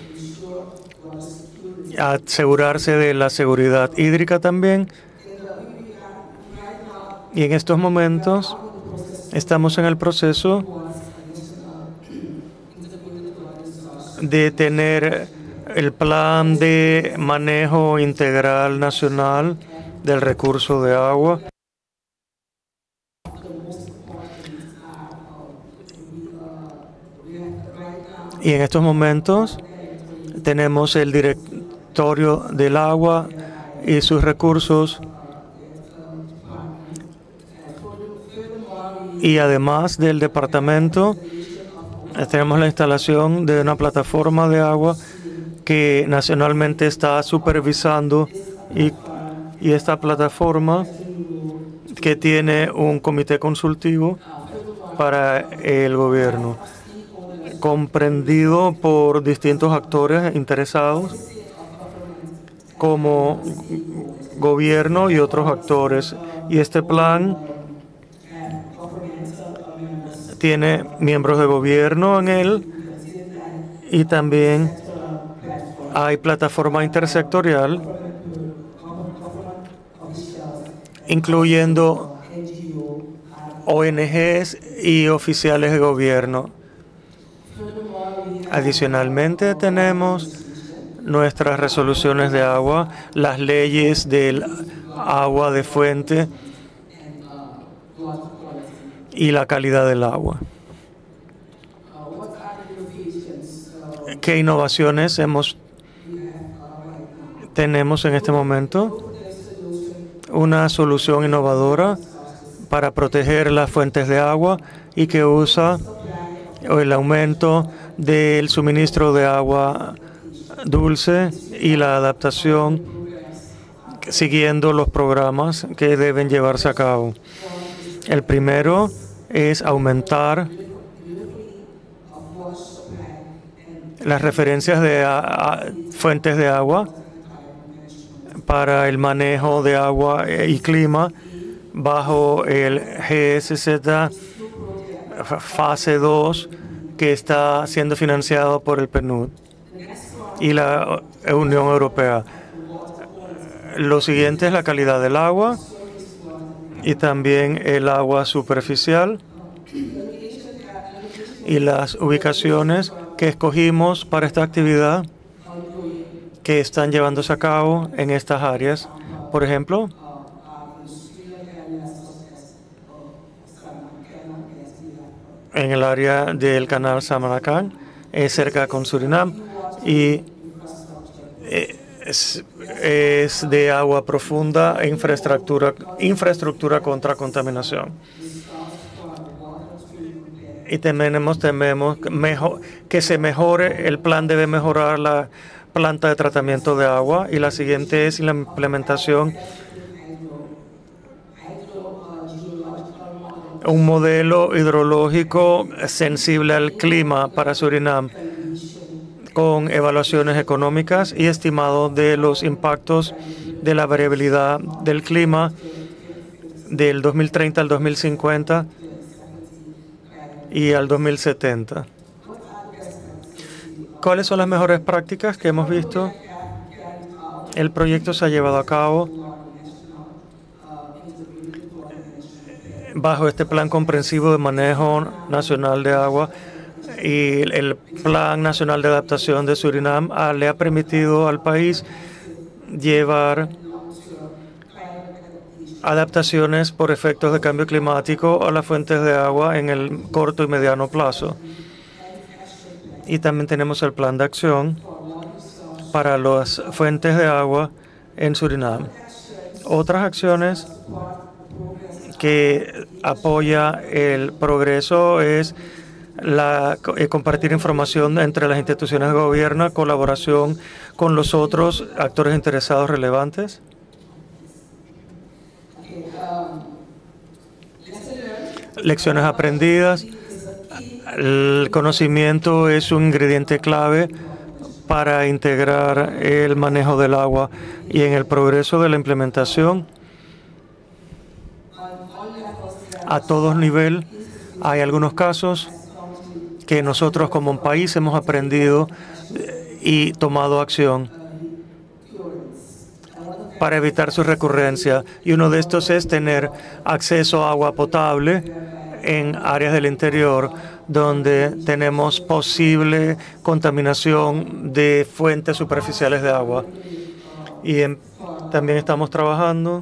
Asegurarse de la seguridad hídrica también. Y en estos momentos estamos en el proceso de tener el plan de manejo integral nacional del recurso de agua. Y en estos momentos tenemos el directorio del agua y sus recursos. Y además del departamento, tenemos la instalación de una plataforma de agua que nacionalmente está supervisando y esta plataforma que tiene un comité consultivo para el gobierno, comprendido por distintos actores interesados como gobierno y otros actores. Y este plan tiene miembros de gobierno en él y también hay plataforma intersectorial, incluyendo ONGs y oficiales de gobierno. Adicionalmente, tenemos nuestras resoluciones de agua, las leyes del agua de fuente y la calidad del agua. ¿Qué innovaciones tenemos en este momento? Una solución innovadora para proteger las fuentes de agua y que usa el aumento del suministro de agua dulce y la adaptación siguiendo los programas que deben llevarse a cabo. El primero es aumentar las referencias de fuentes de agua para el manejo de agua y clima bajo el GSZ fase 2 que está siendo financiado por el PNUD y la Unión Europea. Lo siguiente es la calidad del agua y también el agua superficial y las ubicaciones que escogimos para esta actividad que están llevándose a cabo en estas áreas. Por ejemplo, en el área del canal Samaracan, cerca con Surinam, y es de agua profunda e infraestructura contra contaminación. Y tememos que se mejore, el plan debe mejorar la planta de tratamiento de agua, y la siguiente es la implementación un modelo hidrológico sensible al clima para Surinam, con evaluaciones económicas y estimado de los impactos de la variabilidad del clima del 2030 al 2050 y al 2070. ¿Cuáles son las mejores prácticas que hemos visto? El proyecto se ha llevado a cabo bajo este plan comprensivo de manejo nacional de agua y el Plan Nacional de Adaptación de Surinam le ha permitido al país llevar adaptaciones por efectos de cambio climático a las fuentes de agua en el corto y mediano plazo. Y también tenemos el plan de acción para las fuentes de agua en Surinam. Otras acciones que apoya el progreso es compartir información entre las instituciones de gobierno, colaboración con los otros actores interesados relevantes. Lecciones aprendidas. El conocimiento es un ingrediente clave para integrar el manejo del agua y en el progreso de la implementación a todos niveles. Hay algunos casos que nosotros como un país hemos aprendido y tomado acción para evitar su recurrencia. Y uno de estos es tener acceso a agua potable en áreas del interior donde tenemos posible contaminación de fuentes superficiales de agua. Y también estamos trabajando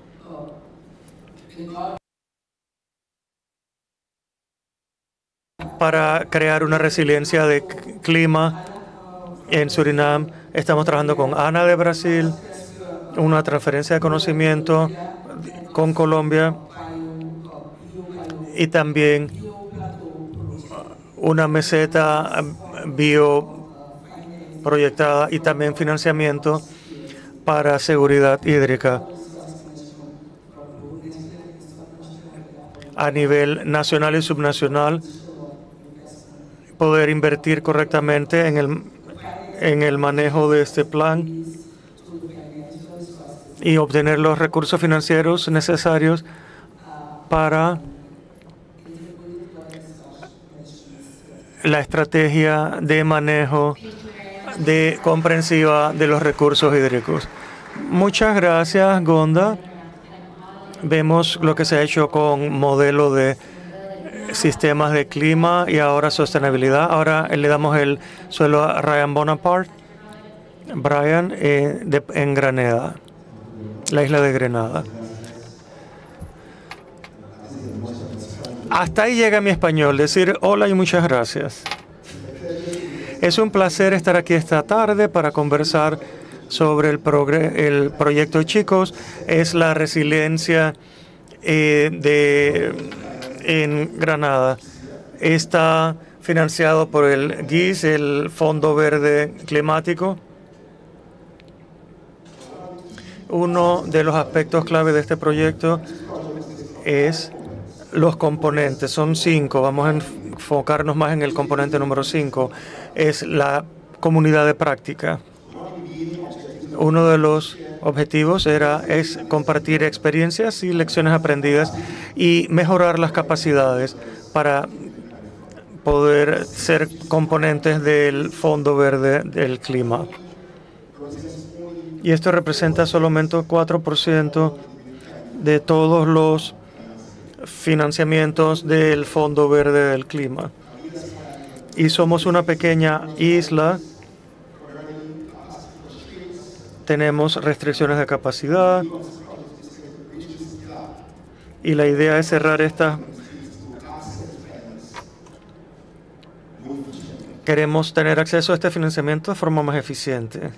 para crear una resiliencia de clima en Surinam. Estamos trabajando con ANA de Brasil, una transferencia de conocimiento con Colombia y también una meseta bioproyectada y también financiamiento para seguridad hídrica a nivel nacional y subnacional, poder invertir correctamente en el manejo de este plan y obtener los recursos financieros necesarios para la estrategia de manejo comprensiva de los recursos hídricos. Muchas gracias, Gonda. Vemos lo que se ha hecho con modelo de sistemas de clima y ahora sostenibilidad. Ahora le damos el suelo a Ryan Bonaparte. Brian, en Granada, la isla de Grenada. Hasta ahí llega mi español, decir hola y muchas gracias. Es un placer estar aquí esta tarde para conversar sobre el proyecto Chicos. Es la resiliencia en Granada. Está financiado por el GIS, el Fondo Verde Climático. Uno de los aspectos clave de este proyecto es los componentes. Son 5. Vamos a enfocarnos más en el componente número 5. Es la comunidad de práctica. Uno de los objetivos es compartir experiencias y lecciones aprendidas y mejorar las capacidades para poder ser componentes del Fondo Verde del Clima. Y esto representa solamente 4% de todos los financiamientos del Fondo Verde del Clima. Y somos una pequeña isla. Tenemos restricciones de capacidad. Y la idea es cerrar estas. Queremos tener acceso a este financiamiento de forma más eficiente.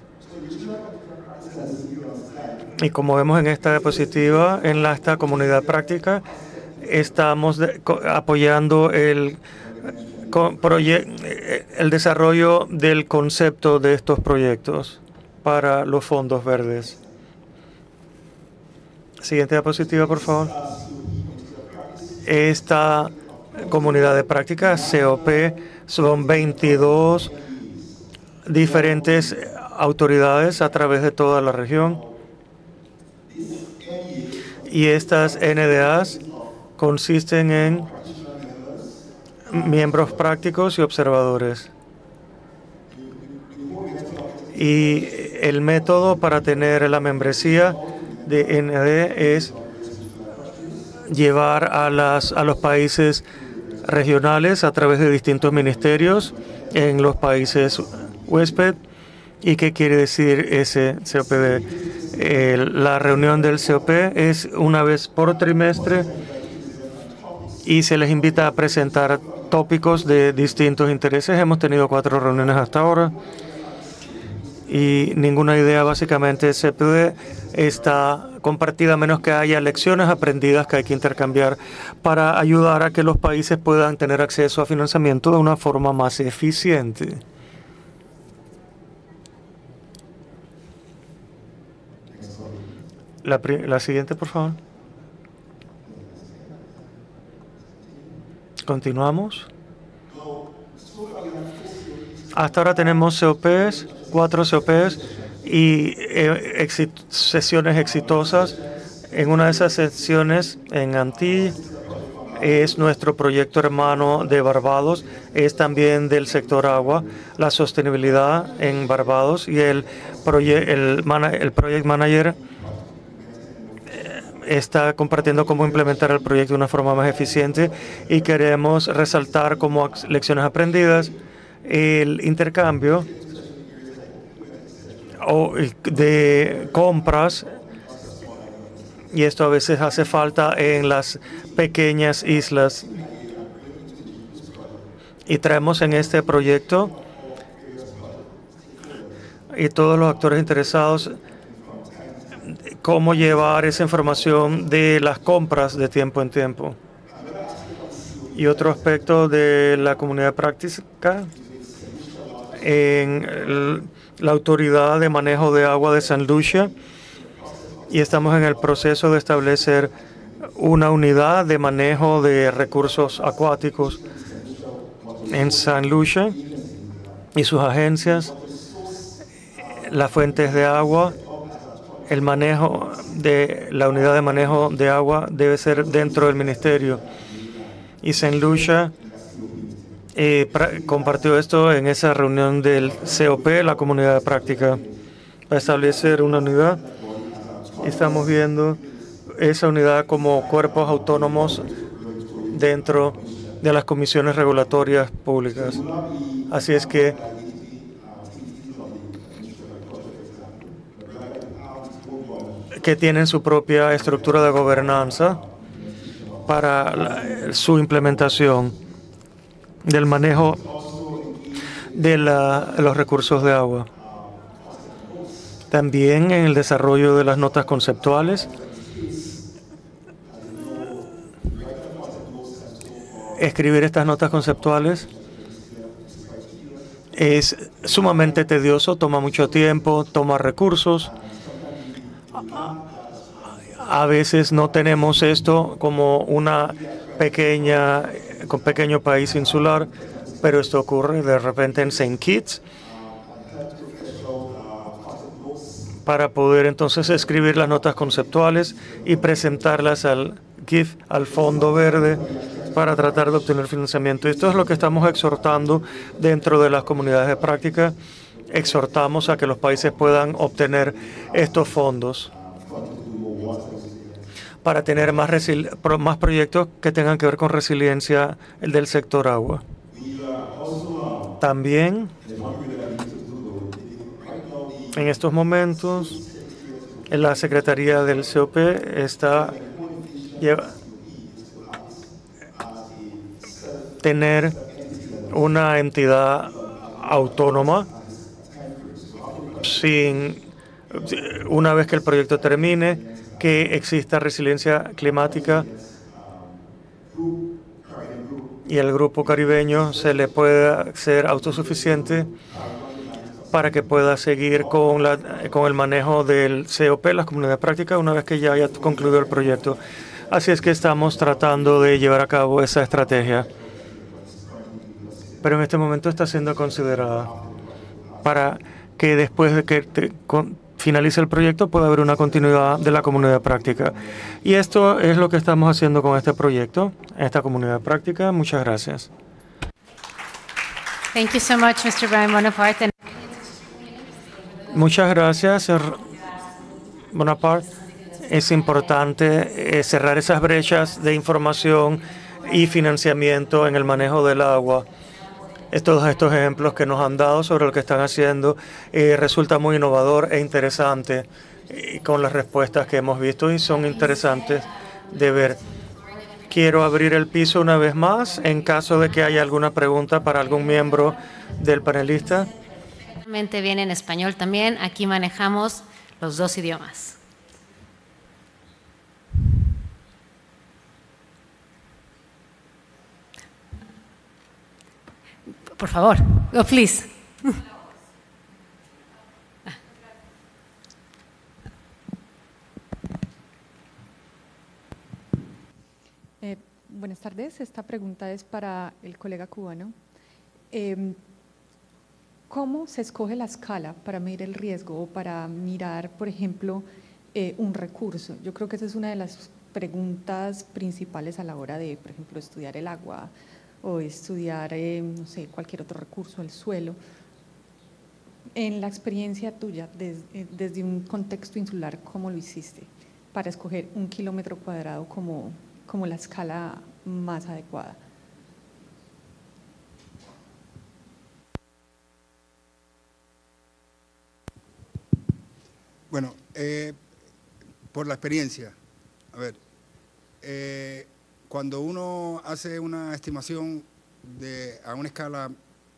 Y como vemos en esta diapositiva, en esta comunidad práctica, estamos apoyando el desarrollo del concepto de estos proyectos para los fondos verdes. Siguiente diapositiva, por favor. Esta comunidad de práctica, COP, son 22 diferentes autoridades a través de toda la región. Y estas NDAs consisten en miembros prácticos y observadores. Y el método para tener la membresía de ND es llevar a los países regionales a través de distintos ministerios en los países huésped. ¿Y qué quiere decir ese COPD? La reunión del COP es una vez por trimestre y se les invita a presentar tópicos de distintos intereses. Hemos tenido 4 reuniones hasta ahora y ninguna idea, básicamente, COPD está compartida a menos que haya lecciones aprendidas que hay que intercambiar para ayudar a que los países puedan tener acceso a financiamiento de una forma más eficiente. La siguiente, por favor. Continuamos. Hasta ahora tenemos COPs, 4 COPs y sesiones exitosas. En una de esas sesiones en Antilles es nuestro proyecto hermano de Barbados, es también del sector agua, la sostenibilidad en Barbados, y el project manager está compartiendo cómo implementar el proyecto de una forma más eficiente, y queremos resaltar como lecciones aprendidas el intercambio de compras, y esto a veces hace falta en las pequeñas islas. Y traemos en este proyecto y todos los actores interesados cómo llevar esa información de las compras de tiempo en tiempo. Y otro aspecto de la comunidad práctica en la Autoridad de Manejo de Agua de San Lucia, y estamos en el proceso de establecer una unidad de manejo de recursos acuáticos en San Lucia y sus agencias, las fuentes de agua. El manejo de la unidad de manejo de agua debe ser dentro del ministerio. Y San Lucia compartió esto en esa reunión del COP, la comunidad de práctica, para establecer una unidad. Estamos viendo esa unidad como cuerpos autónomos dentro de las comisiones regulatorias públicas. Así es que tienen su propia estructura de gobernanza para su implementación del manejo de los recursos de agua. También en el desarrollo de las notas conceptuales. Escribir estas notas conceptuales es sumamente tedioso, toma mucho tiempo, toma recursos. A veces no tenemos esto como un pequeño país insular, pero esto ocurre de repente en St. Kitts, para poder entonces escribir las notas conceptuales y presentarlas al GIF, al Fondo Verde, para tratar de obtener financiamiento. Esto es lo que estamos exhortando dentro de las comunidades de práctica. Exhortamos a que los países puedan obtener estos fondos para tener más proyectos que tengan que ver con resiliencia del sector agua. También, en estos momentos, la Secretaría del COP está tener una entidad autónoma una vez que el proyecto termine, que exista resiliencia climática y el grupo caribeño se le pueda ser autosuficiente para que pueda seguir con el manejo del COP, las comunidades prácticas, una vez que ya haya concluido el proyecto. Así es que estamos tratando de llevar a cabo esa estrategia. Pero en este momento está siendo considerada para que después de que finalice el proyecto pueda haber una continuidad de la comunidad práctica. Y esto es lo que estamos haciendo con este proyecto, esta comunidad práctica. Muchas gracias. Thank you so much, Mr. Brian Bonaparte. Muchas gracias, señor Bonaparte. Es importante cerrar esas brechas de información y financiamiento en el manejo del agua. Todos estos ejemplos que nos han dado sobre lo que están haciendo resulta muy innovador e interesante con las respuestas que hemos visto y son interesantes de ver. Quiero abrir el piso una vez más en caso de que haya alguna pregunta para algún miembro del panelista. Viene en español también. Aquí manejamos los dos idiomas. Por favor, go please. Buenas tardes. Esta pregunta es para el colega cubano. ¿Cómo se escoge la escala para medir el riesgo o para mirar, por ejemplo, un recurso? Yo creo que esa es una de las preguntas principales a la hora de, por ejemplo, estudiar el agua o estudiar, no sé, cualquier otro recurso, el suelo. En la experiencia tuya, desde un contexto insular, ¿cómo lo hiciste para escoger 1 kilómetro cuadrado como la escala más adecuada? Bueno, por la experiencia, a ver, cuando uno hace una estimación a una escala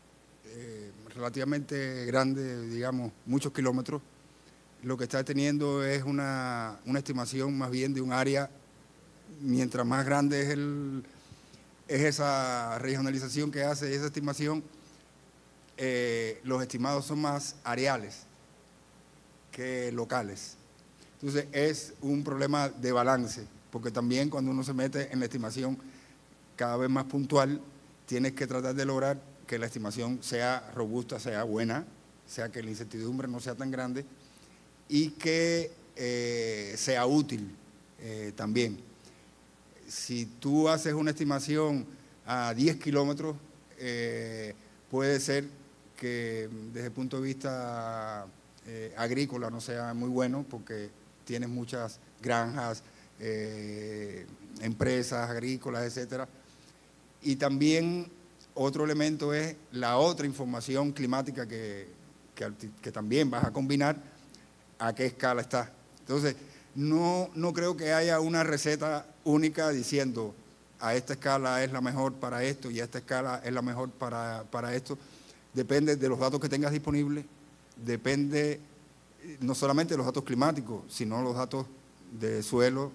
relativamente grande, digamos, muchos kilómetros, lo que está teniendo es una estimación más bien de un área. Mientras más grande es esa regionalización que hace esa estimación, los estimados son más areales que locales. Entonces es un problema de balance, porque también cuando uno se mete en la estimación cada vez más puntual, tienes que tratar de lograr que la estimación sea robusta, sea buena, sea que la incertidumbre no sea tan grande y que sea útil también. Si tú haces una estimación a 10 kilómetros, puede ser que desde el punto de vista agrícola no sea muy bueno porque tienes muchas granjas, empresas agrícolas, etcétera. Y también otro elemento es la otra información climática que también vas a combinar, a qué escala está. Entonces, no creo que haya una receta única diciendo a esta escala es la mejor para esto y a esta escala es la mejor para esto. Depende de los datos que tengas disponibles, depende no solamente de los datos climáticos, sino los datos de suelo,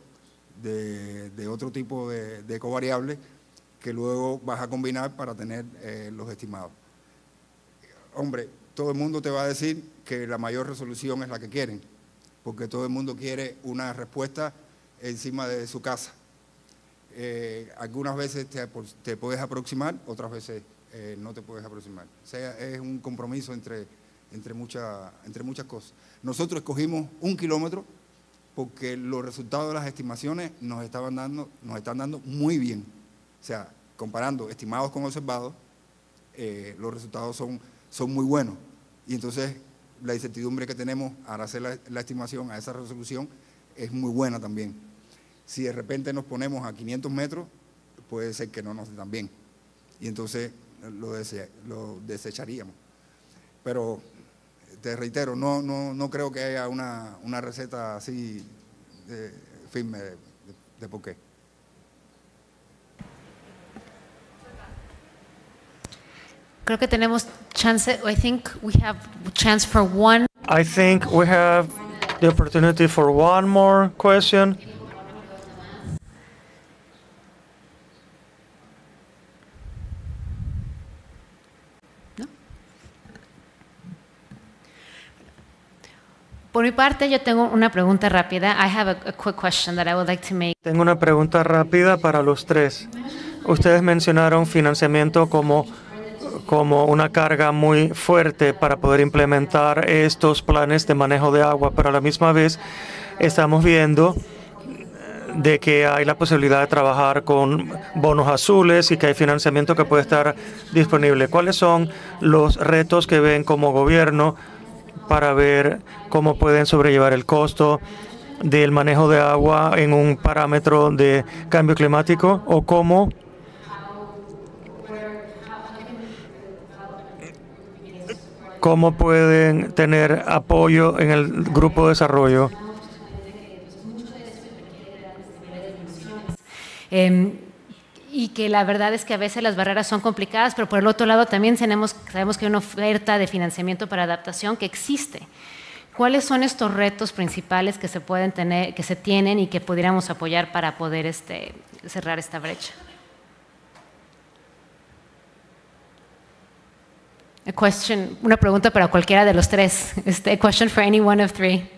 de otro tipo de covariables que luego vas a combinar para tener los estimados. Hombre, todo el mundo te va a decir que la mayor resolución es la que quieren, porque todo el mundo quiere una respuesta encima de su casa. Algunas veces te puedes aproximar, otras veces no te puedes aproximar. O sea, es un compromiso entre muchas cosas. Nosotros escogimos 1 kilómetro porque los resultados de las estimaciones nos están dando muy bien. O sea, comparando estimados con observados, los resultados son muy buenos. Y entonces la incertidumbre que tenemos al hacer la estimación a esa resolución es muy buena también. Si de repente nos ponemos a 500 metros, puede ser que no nos dé tan bien. Y entonces lo desecharíamos. Pero te reitero, no creo que haya una receta así firme de por qué. Creo que tenemos chance. I think we have chance for one. I think we have the opportunity for one more question. Por mi parte, yo tengo una pregunta rápida. I have a quick question that I would like to make. Tengo una pregunta rápida para los tres. Ustedes mencionaron financiamiento como una carga muy fuerte para poder implementar estos planes de manejo de agua, pero a la misma vez estamos viendo de que hay la posibilidad de trabajar con bonos azules y que hay financiamiento que puede estar disponible. ¿Cuáles son los retos que ven como gobierno para ver cómo pueden sobrellevar el costo del manejo de agua en un parámetro de cambio climático o cómo cómo pueden tener apoyo en el grupo de desarrollo. Y que la verdad es que a veces las barreras son complicadas, pero por el otro lado también sabemos que hay una oferta de financiamiento para adaptación que existe. ¿Cuáles son estos retos principales que se pueden tener, que se tienen y que pudiéramos apoyar para poder cerrar esta brecha? Una pregunta para cualquiera de los tres. A question for any one of three.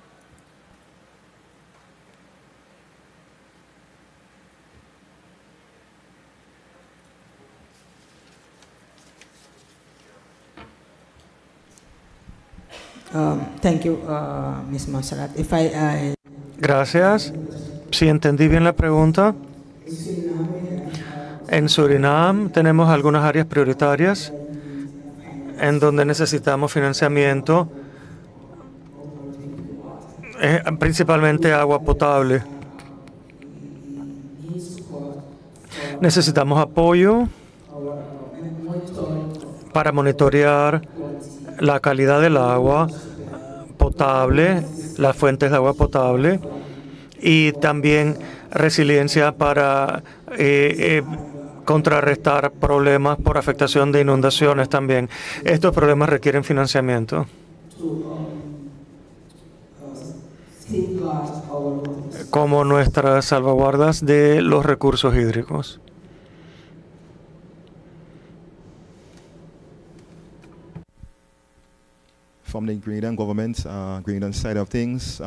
Thank you, Ms. Monserrat. Gracias. Si entendí bien la pregunta, en Surinam tenemos algunas áreas prioritarias en donde necesitamos financiamiento, principalmente agua potable. Necesitamos apoyo para monitorear la calidad del agua potable, las fuentes de agua potable, y también resiliencia para contrarrestar problemas por afectación de inundaciones también. Estos problemas requieren financiamiento. Como nuestras salvaguardas de los recursos hídricos. From the Grenadian government, Grenadian side of things.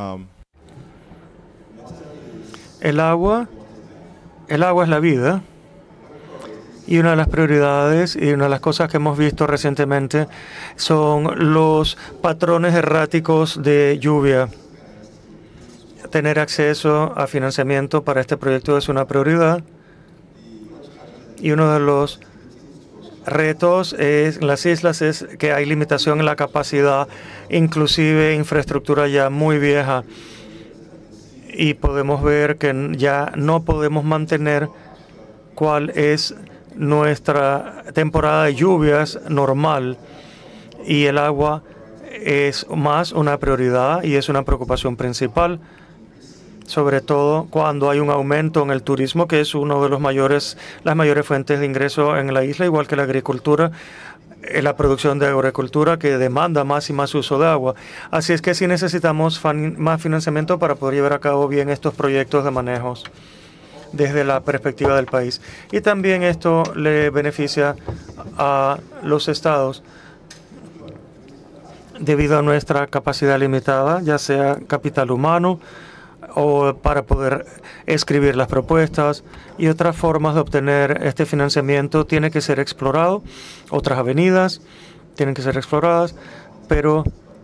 El agua es la vida, y una de las prioridades y una de las cosas que hemos visto recientemente son los patrones erráticos de lluvia. Tener acceso a financiamiento para este proyecto es una prioridad, y uno de los retos en las islas es que hay limitación en la capacidad, inclusive infraestructura ya muy vieja, y podemos ver que ya no podemos mantener cuál es nuestra temporada de lluvias normal, y el agua es más una prioridad y es una preocupación principal, sobre todo cuando hay un aumento en el turismo, que es uno de las mayores fuentes de ingreso en la isla, igual que la agricultura, la producción de agricultura, que demanda más y más uso de agua. Así es que sí necesitamos más financiamiento para poder llevar a cabo bien estos proyectos de manejos desde la perspectiva del país. Y también esto le beneficia a los estados debido a nuestra capacidad limitada, ya sea capital humano o para poder escribir las propuestas, y otras formas de obtener este financiamiento tiene que ser explorado. Otras avenidas tienen que ser exploradas, pero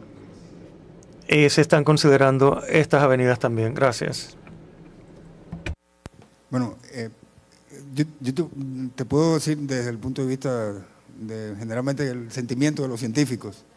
se están considerando estas avenidas también. Gracias. Bueno, yo te puedo decir desde el punto de vista de generalmente el sentimiento de los científicos.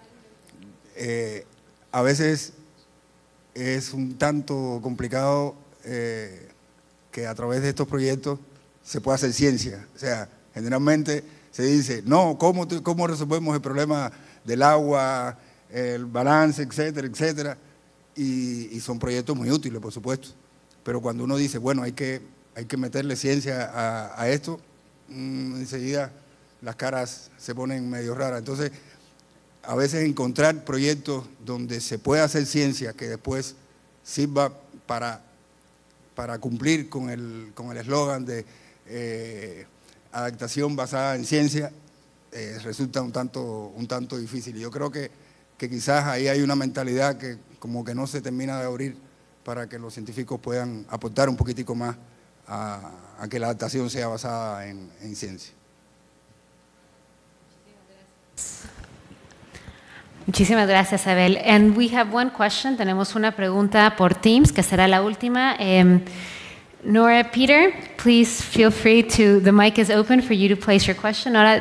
A veces es un tanto complicado que a través de estos proyectos se pueda hacer ciencia. O sea, generalmente se dice, no, ¿cómo resolvemos el problema del agua, el balance, etcétera, etcétera? Y son proyectos muy útiles, por supuesto. Pero cuando uno dice, bueno, hay que meterle ciencia a esto, enseguida las caras se ponen medio raras. Entonces, a veces encontrar proyectos donde se pueda hacer ciencia que después sirva para cumplir con el eslogan de adaptación basada en ciencia, resulta un tanto difícil. Y yo creo que quizás ahí hay una mentalidad que como que no se termina de abrir para que los científicos puedan aportar un poquitico más a que la adaptación sea basada en ciencia. Muchísimas gracias, Abel. And we have one question. Tenemos una pregunta por Teams, que será la última. Nora, Peter, please feel free to, the mic is open for you to place your question. Nora,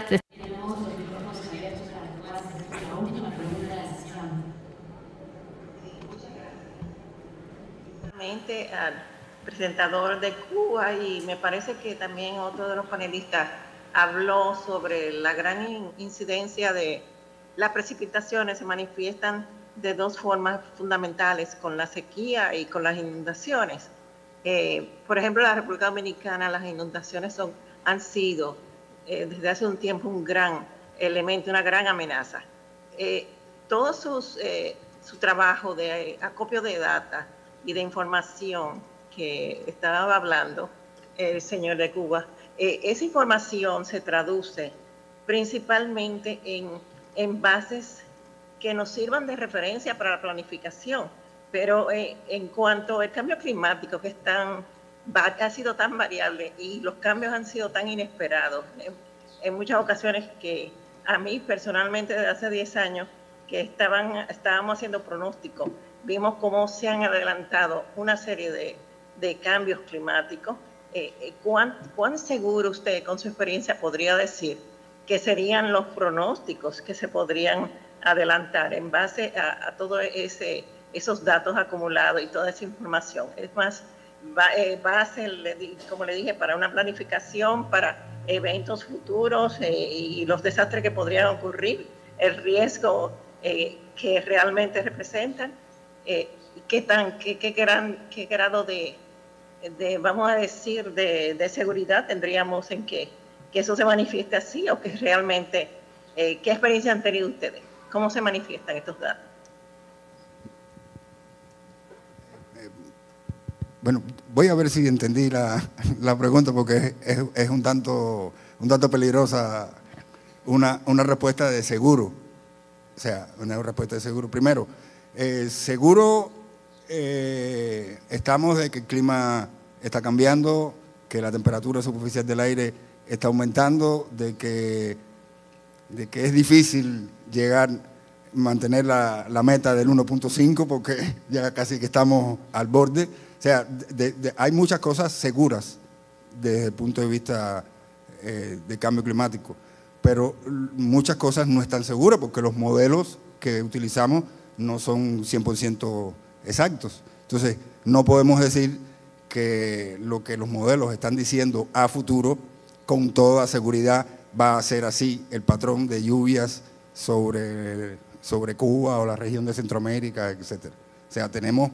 al presentador de Cuba, y me parece que también otro de los panelistas habló sobre la gran incidencia de las precipitaciones se manifiestan de dos formas fundamentales, con la sequía y con las inundaciones. Por ejemplo, en la República Dominicana las inundaciones han sido desde hace un tiempo un gran elemento, una gran amenaza. Todo su trabajo de acopio de data y de información que estaba hablando el señor de Cuba, esa información se traduce principalmente en bases que nos sirvan de referencia para la planificación, pero en cuanto al cambio climático que ha sido tan variable y los cambios han sido tan inesperados, en muchas ocasiones que a mí personalmente desde hace 10 años que estábamos haciendo pronósticos, vimos cómo se han adelantado una serie de cambios climáticos. ¿Cuán seguro usted, con su experiencia, podría decir que serían los pronósticos que se podrían adelantar en base a todos esos datos acumulados y toda esa información? Es más, va a ser, como le dije, para una planificación, para eventos futuros y los desastres que podrían ocurrir, el riesgo que realmente representan, qué grado de vamos a decir, de seguridad tendríamos en que eso se manifieste así, o que realmente, ¿qué experiencia han tenido ustedes? ¿Cómo se manifiestan estos datos? Bueno, voy a ver si entendí la pregunta, porque es un tanto peligrosa una respuesta de seguro. O sea, una respuesta de seguro. Primero, seguro estamos de que el clima está cambiando, que la temperatura superficial del aire está aumentando, de que es difícil mantener la meta del 1.5 porque ya casi que estamos al borde. O sea, hay muchas cosas seguras desde el punto de vista de cambio climático, pero muchas cosas no están seguras porque los modelos que utilizamos no son 100% exactos. Entonces, no podemos decir que lo que los modelos están diciendo a futuro con toda seguridad va a ser así el patrón de lluvias sobre Cuba o la región de Centroamérica, etc. O sea, tenemos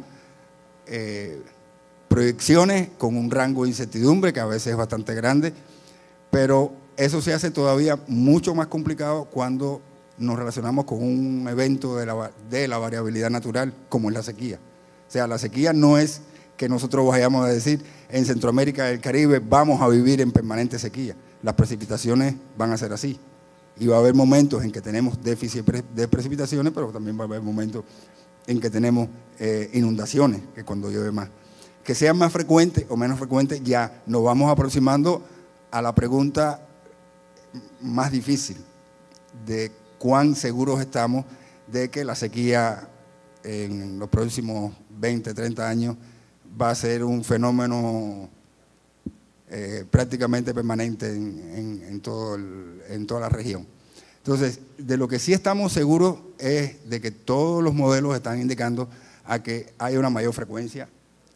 proyecciones con un rango de incertidumbre que a veces es bastante grande, pero eso se hace todavía mucho más complicado cuando nos relacionamos con un evento de la variabilidad natural como es la sequía. O sea, la sequía no es que nosotros vayamos a decir en Centroamérica y el Caribe vamos a vivir en permanente sequía. Las precipitaciones van a ser así. Y va a haber momentos en que tenemos déficit de precipitaciones, pero también va a haber momentos en que tenemos inundaciones, que cuando llueve más. Que sean más frecuentes o menos frecuentes, ya nos vamos aproximando a la pregunta más difícil de cuán seguros estamos de que la sequía en los próximos 20, 30 años va a ser un fenómeno prácticamente permanente en toda la región. Entonces, de lo que sí estamos seguros es de que todos los modelos están indicando a que haya una mayor frecuencia,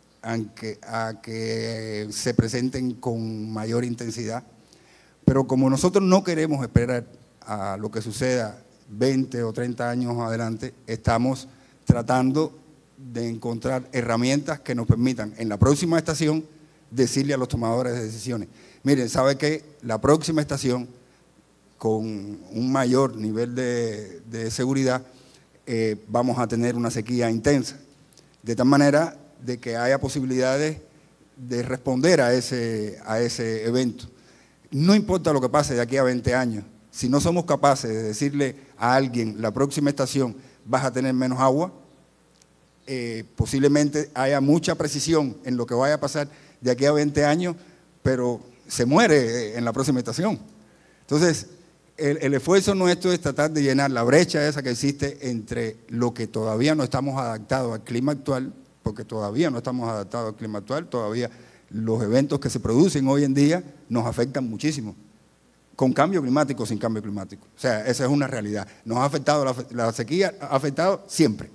a que se presenten con mayor intensidad, pero como nosotros no queremos esperar a lo que suceda 20 o 30 años adelante, estamos tratando de encontrar herramientas que nos permitan en la próxima estación decirle a los tomadores de decisiones, miren, ¿sabe qué? La próxima estación con un mayor nivel de seguridad vamos a tener una sequía intensa, de tal manera de que haya posibilidades de responder a ese evento. No importa lo que pase de aquí a 20 años, si no somos capaces de decirle a alguien la próxima estación vas a tener menos agua, posiblemente haya mucha precisión en lo que vaya a pasar de aquí a 20 años, pero se muere en la próxima estación. Entonces, el esfuerzo nuestro es tratar de llenar la brecha esa que existe entre lo que todavía no estamos adaptados al clima actual, porque todavía no estamos adaptados al clima actual, todavía los eventos que se producen hoy en día nos afectan muchísimo, con cambio climático o sin cambio climático. O sea, esa es una realidad. Nos ha afectado, la sequía ha afectado siempre.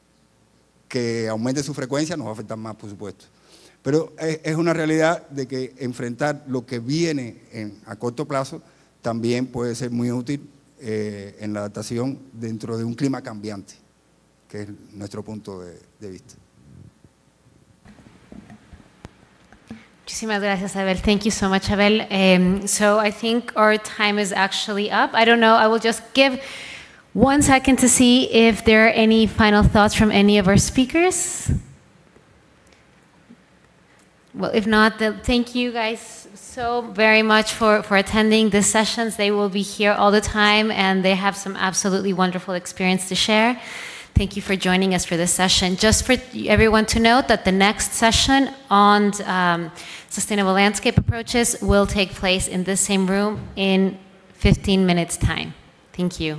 Que aumente su frecuencia nos va a afectar más, por supuesto. Pero es una realidad de que enfrentar lo que viene a corto plazo también puede ser muy útil en la adaptación dentro de un clima cambiante, que es nuestro punto de vista. Muchísimas gracias, Abel. Thank you so much, Abel. So I think our time is actually up. I don't know, I will just give 1 second to see if there are any final thoughts from any of our speakers. Well, if not, then thank you guys so very much for attending these sessions. They will be here all the time, and they have some absolutely wonderful experience to share. Thank you for joining us for this session. Just for everyone to note that the next session on sustainable landscape approaches will take place in this same room in 15 minutes' time. Thank you.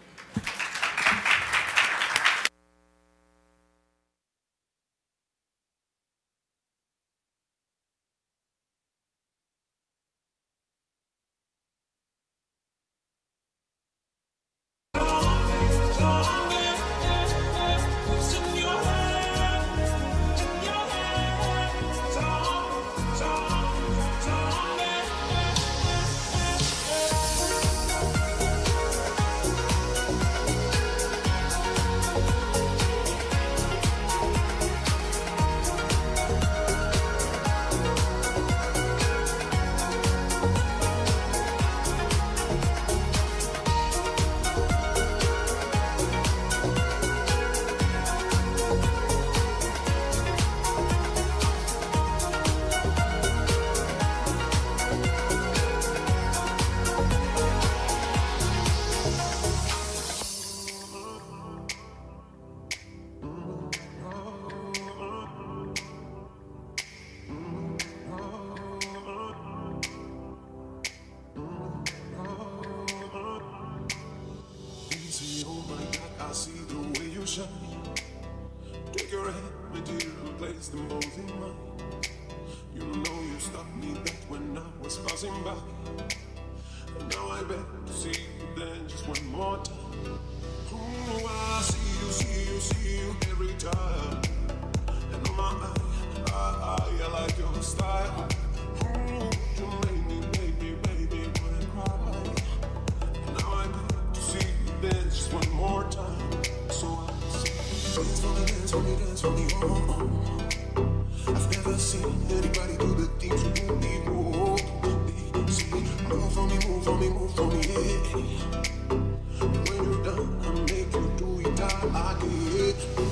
Take your hand, my dear, and place them both in mine. You know you stopped me back when I was passing by. And now I beg to see you then just one more time. Oh, I see you every time. And on my eye, I like your style. Oh, you make me, baby, wanna cry. And now I beg to see you then just one more time. So I dance for me, dance for me, oh. I've never seen anybody do the things you do me, oh. See, move for me, move for me, move for me, yeah. When you're done, I make you do it again.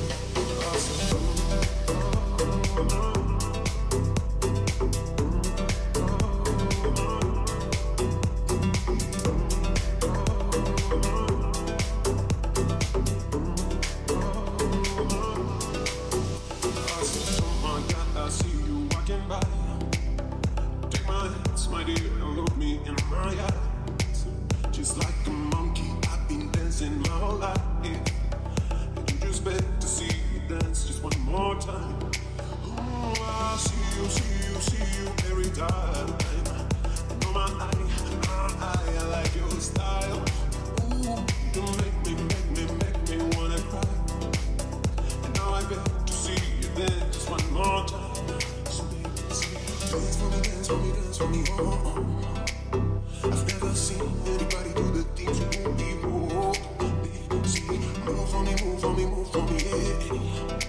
Just like a monkey, I've been dancing my whole life. And you just beg to see me dance just one more time. Oh, I see you every time. And on my eye, I like your style. Ooh, you make me wanna cry. And now I beg to see you dance just one more time. So baby, dance for me, dance for me, dance for me, oh. I've never seen anybody do the things you do me, oh. See, move for me, move for me, move for me, yeah.